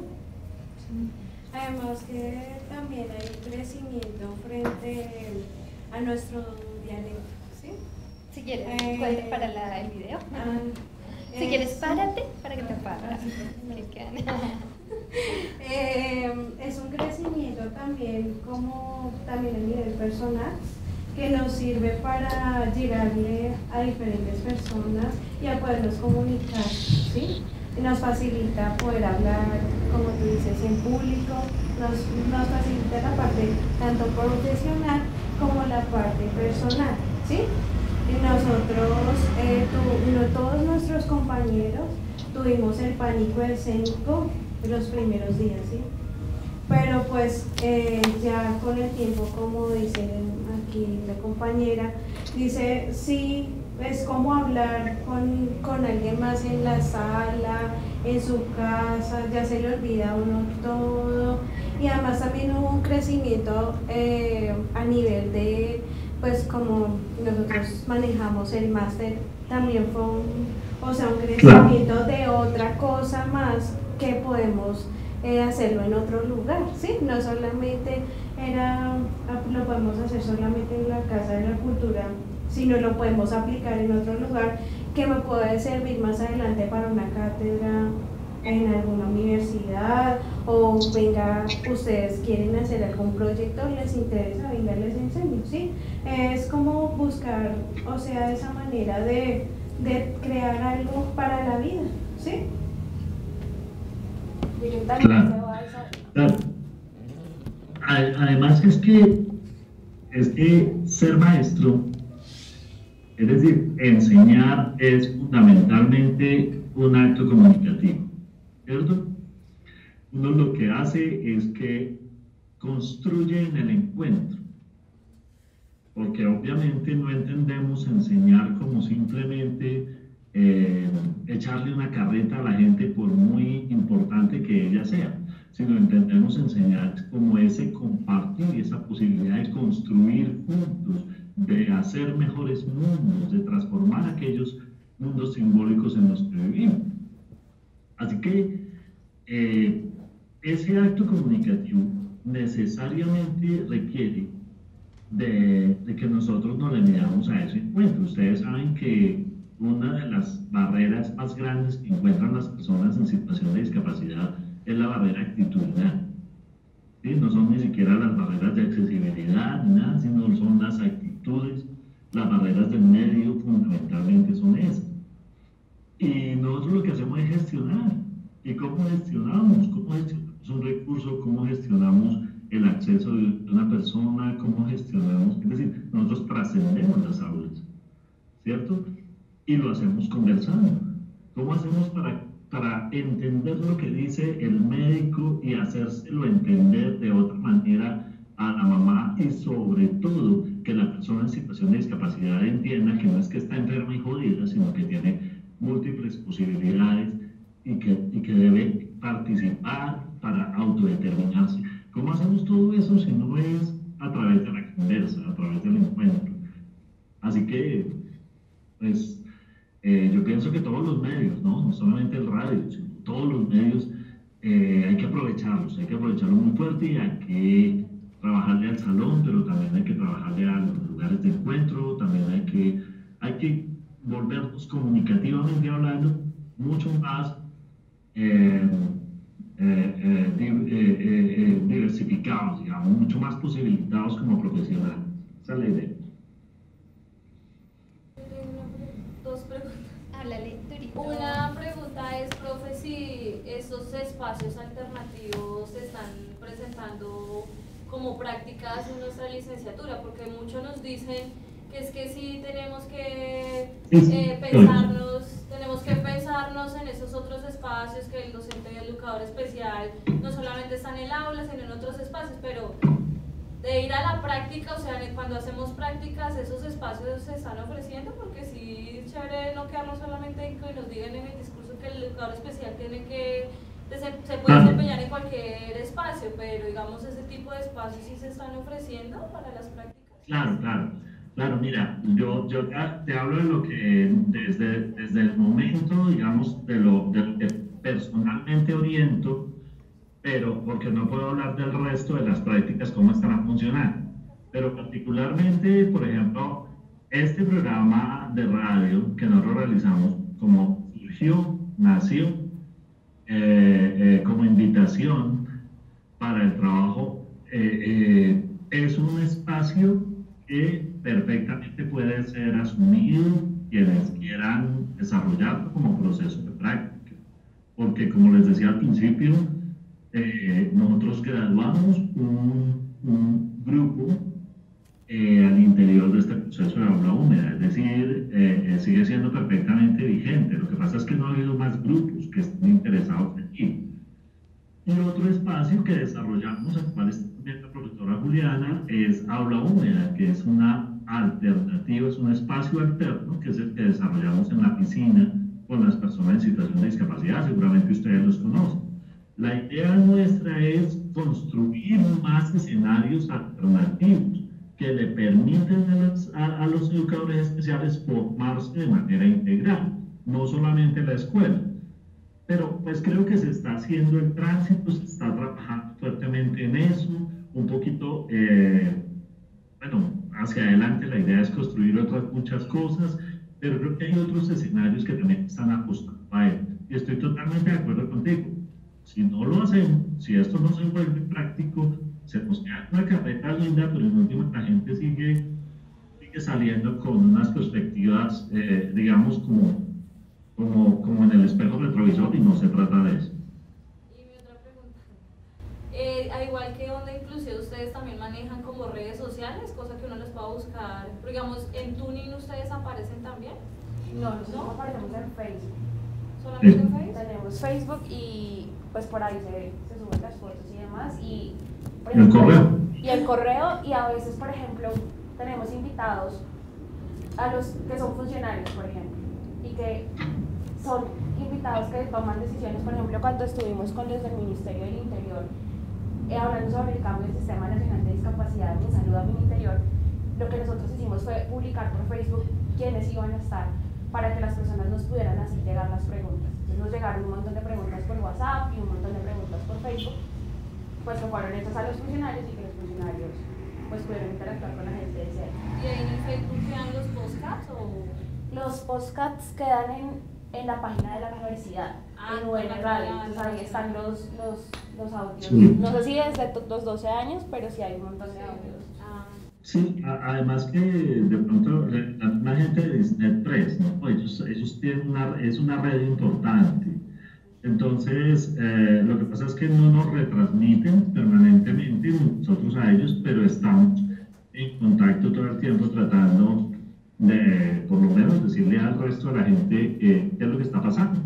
Además que también hay un crecimiento frente a nuestro dialecto, ¿sí? Si quieres, puedes parar el video. Si quieres, párate para que te paras. Es un crecimiento también como también a nivel personal, que nos sirve para llegarle a diferentes personas y a podernos comunicar, ¿sí? Nos facilita poder hablar, como tú dices, en público, nos facilita la parte tanto profesional como la parte personal, ¿sí? Y nosotros, todos nuestros compañeros tuvimos el pánico escénico los primeros días, ¿sí? Pero pues ya con el tiempo, como dice aquí la compañera, dice, sí, es como hablar con alguien más en la sala, en su casa, ya se le olvida a uno todo, y además también hubo un crecimiento a nivel de, pues como nosotros manejamos el máster, también fue un crecimiento de otra cosa más que podemos hacerlo en otro lugar, ¿sí? No solamente lo podemos hacer solamente en la Casa de la Cultura, sino lo podemos aplicar en otro lugar que me puede servir más adelante para una cátedra en alguna universidad, o venga, ustedes quieren hacer algún proyecto, les interesa, venga, les enseño, ¿sí? Es como buscar, o sea, esa manera de crear algo para la vida, ¿sí? Claro. Además es que ser maestro, es decir, enseñar es fundamentalmente un acto comunicativo, ¿cierto? Uno lo que hace es que construye en el encuentro, porque obviamente no entendemos enseñar como simplemente echarle una carreta a la gente por muy importante que ella sea, sino entendemos enseñar como ese compartir y esa posibilidad de construir juntos, de hacer mejores mundos, de transformar aquellos mundos simbólicos en los que vivimos. Así que ese acto comunicativo necesariamente requiere de que nosotros nos le midamos a ese encuentro. Ustedes saben que una de las barreras más grandes que encuentran las personas en situación de discapacidad es la barrera actitudinal. ¿Sí? No son ni siquiera las barreras de accesibilidad ni nada, sino son las actitudes, las barreras del medio fundamentalmente son esas. Y nosotros lo que hacemos es gestionar. ¿Y cómo gestionamos? ¿Cómo gestionamos un recurso? ¿Cómo gestionamos el acceso de una persona? ¿Cómo gestionamos? Es decir, nosotros trascendemos las aulas, ¿cierto? Y lo hacemos conversando. ¿Cómo hacemos para entender lo que dice el médico y hacérselo entender de otra manera a la mamá, y sobre todo que la persona en situación de discapacidad entienda que no es que está enferma y jodida, sino que tiene múltiples posibilidades y que debe participar para autodeterminarse? ¿Cómo hacemos todo eso si no es a través de la conversa, a través del encuentro? Así que, pues, yo pienso que todos los medios, no solamente el radio, sino todos los medios, hay que aprovecharlos muy fuerte, y hay que trabajarle al salón, pero también hay que trabajarle a los lugares de encuentro, también hay que volvernos comunicativamente hablando mucho más diversificados, digamos, mucho más posibilitados como profesionales. Esa es la idea. Dos preguntas. Háblale, Turito. Una pregunta es, profe, si esos espacios alternativos se están presentando como prácticas en nuestra licenciatura, porque muchos nos dicen que es que sí tenemos que pensarnos en esos otros espacios, que el docente y el educador especial no solamente está en el aula, sino en otros espacios, pero de ir a la práctica, o sea, cuando hacemos prácticas, esos espacios se están ofreciendo, porque sí es chévere no quedarnos solamente en que nos digan en el discurso que el educador especial tiene que, se puede desempeñar en cualquier espacio, pero digamos ese tipo de espacios sí se están ofreciendo para las prácticas. Claro, mira, yo te hablo de lo que desde el momento, digamos, de lo que personalmente oriento, pero porque no puedo hablar del resto de las prácticas, cómo estarán funcionando. Pero particularmente, por ejemplo, este programa de radio que nosotros realizamos, como nació como invitación para el trabajo, es un espacio que perfectamente puede ser asumido quienes quieran desarrollarlo como proceso de práctica. Porque, como les decía al principio, nosotros graduamos un grupo al interior de este proceso de aula húmeda, es decir, sigue siendo perfectamente vigente. Lo que pasa es que no ha habido más grupos que estén interesados aquí. Y otro espacio que desarrollamos, al cual está también la profesora Juliana, es aula húmeda, que es una alternativa, es un espacio alterno, que es el que desarrollamos en la piscina con las personas en situación de discapacidad. Seguramente ustedes los conocen. La idea nuestra es construir más escenarios alternativos que le permiten a los educadores especiales formarse de manera integral, no solamente en la escuela. Pero pues creo que se está haciendo el tránsito, se está trabajando fuertemente en eso, un poquito, bueno, hacia adelante la idea es construir otras muchas cosas, pero creo que hay otros escenarios que también están apostando a él. Y estoy totalmente de acuerdo contigo. Si no lo hacemos, si esto no se vuelve práctico, se nos queda una carreta linda, pero en última la gente sigue saliendo con unas perspectivas, digamos, como en el espejo retrovisor, y no se trata de eso. Y mi otra pregunta, al igual que Onda Inclusiva, ustedes también manejan como redes sociales, cosa que uno les pueda buscar, pero digamos, en Tuning ustedes aparecen también. No, nosotros aparecemos en Facebook. ¿Solamente en Facebook? Tenemos Facebook y pues por ahí se suben las fotos y demás, y por ¿El correo? Y el correo, y a veces, por ejemplo, tenemos invitados a los que son funcionarios, por ejemplo, y que son invitados que toman decisiones. Por ejemplo, cuando estuvimos con los del Ministerio del Interior hablando sobre el cambio del Sistema Nacional de Discapacidad en Salud a mi Interior, lo que nosotros hicimos fue publicar por Facebook quiénes iban a estar, para que las personas nos pudieran hacer llegar las preguntas. Entonces nos llegaron un montón de preguntas por WhatsApp y un montón de preguntas por Facebook, pues que fueron hechas a los funcionarios, y que los funcionarios pues pudieron interactuar con la gente de cerca. ¿Y ahí en Facebook quedan los podcasts o...? Los podcasts quedan en la página de la universidad, en UN Radio. Entonces ahí están los audios. Sí. No sé si desde los 12 años, pero sí hay un montón de audios. Sí, además que de pronto la gente de NetPress, ¿no? Ellos tienen es una red importante. Entonces, lo que pasa es que no nos retransmiten permanentemente nosotros a ellos, pero estamos en contacto todo el tiempo tratando de, por lo menos, decirle al resto de la gente qué es lo que está pasando.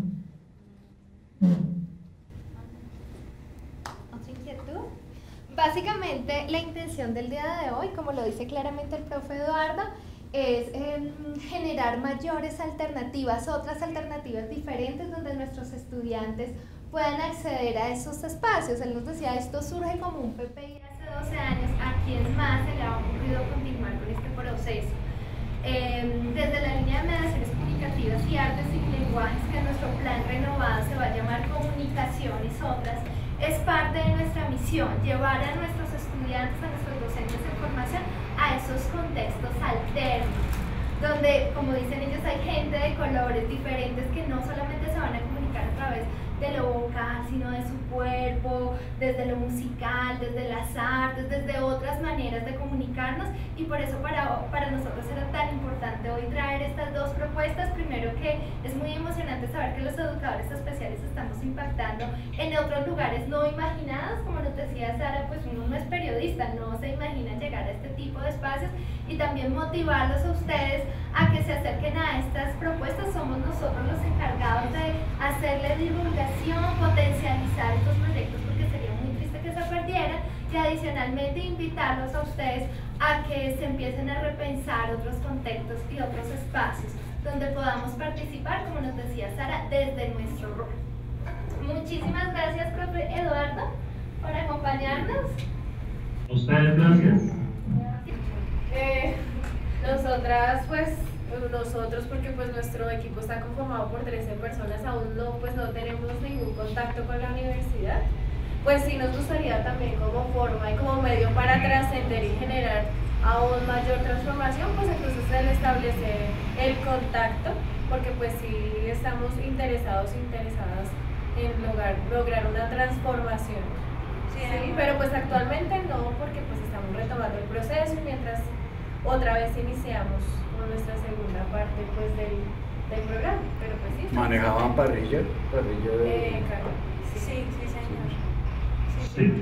¿Otra inquietud? Básicamente, la intención del día de hoy, como lo dice claramente el profe Eduardo, es generar mayores alternativas, otras alternativas diferentes donde nuestros estudiantes puedan acceder a esos espacios. Él nos decía, esto surge como un PPI hace 12 años, ¿a quién más se le ha ocurrido continuar con este proceso? Desde la línea de mediaciones comunicativas y artes y lenguajes, que nuestro plan renovado se va a llamar Comunicaciones Otras, es parte de nuestra misión, llevar a nuestros estudiantes, a nuestros docentes en formación, a esos contextos alternos, donde, como dicen ellos, hay gente de colores diferentes que no solamente se van a comunicar a través de lo vocal, sino de su cuerpo, desde lo musical, desde las artes, desde otras maneras de comunicarnos, y por eso para nosotros era tan importante hoy traer estas dos propuestas. Primero, que es muy emocionante saber que los educadores especiales estamos impactando en otros lugares no imaginados. Como nos decía Sara, pues uno no es periodista, no se imagina llegar a este tipo de espacios, y también motivarlos a ustedes a que se acerquen a estas propuestas. Somos nosotros los encargados de hacerle divulgación, potencializar estos proyectos, porque sería muy triste que se perdieran, y adicionalmente invitarlos a ustedes a que se empiecen a repensar otros contextos y otros espacios donde podamos participar, como nos decía Sara, desde nuestro rol. Muchísimas gracias, profe Eduardo, por acompañarnos. A ustedes, gracias. Nosotros, porque pues nuestro equipo está conformado por 13 personas, aún no tenemos ningún contacto con la universidad, pues sí nos gustaría también como forma y como medio para trascender y generar aún mayor transformación, pues entonces el establecer el contacto, porque pues sí estamos interesadas en lograr una transformación. Sí, pero pues actualmente no, porque pues estamos retomando el proceso, y mientras otra vez iniciamos con nuestra segunda parte pues del programa, pero pues sí. ¿Manejaban parrilla? Claro. Sí, señor. Sí.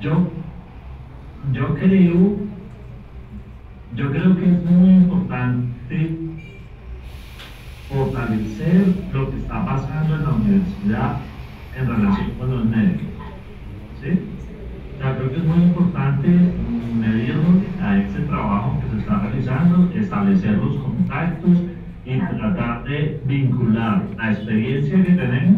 Yo creo que es muy importante fortalecer lo que está pasando en la universidad en relación con los medios. ¿Sí? O sea, creo que es muy importante medirnos a este trabajo que se está realizando, establecer los contactos y tratar de vincular la experiencia que tenemos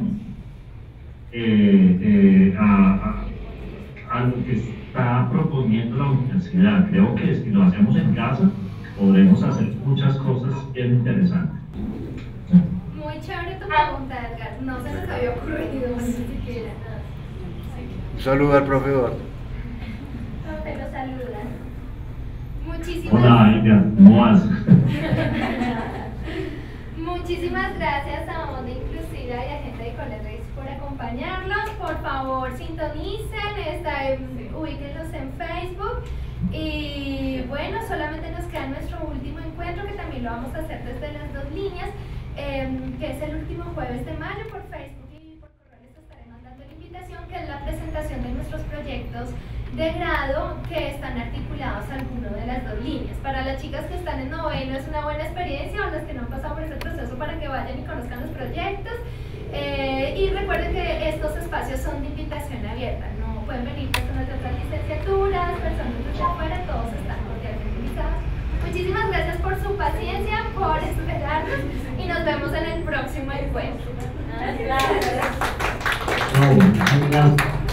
a lo que está proponiendo la universidad. Creo que si lo hacemos en casa, podremos hacer muchas cosas bien interesantes. Muy chévere tu pregunta, Edgar. No se nos había ocurrido ni siquiera. Un saludo al profe Eduardo. Profe, lo saludan. Hola, Edgar, ¿cómo vas? Muchísimas gracias a Onda Inclusiva y a Gente de Colegio por acompañarnos. Por favor, sintonicen, ubíquenlos en Facebook. Y bueno, solamente nos queda nuestro último encuentro, que también lo vamos a hacer desde las 2 líneas, que es el último jueves de mayo por Facebook y por correo. Les estaré mandando la invitación, que es la presentación de nuestros proyectos de grado que están articulados a alguno de las 2 líneas. Para las chicas que están en noveno es una buena experiencia, o las que no han pasado por ese proceso, para que vayan y conozcan los proyectos. Y recuerden que estos espacios son de invitación abierta, no pueden venir personas de otras licenciaturas, personas de afuera, todos están cordialmente invitados. Muchísimas gracias por su paciencia, por esperarnos, y nos vemos en el próximo encuentro. Gracias.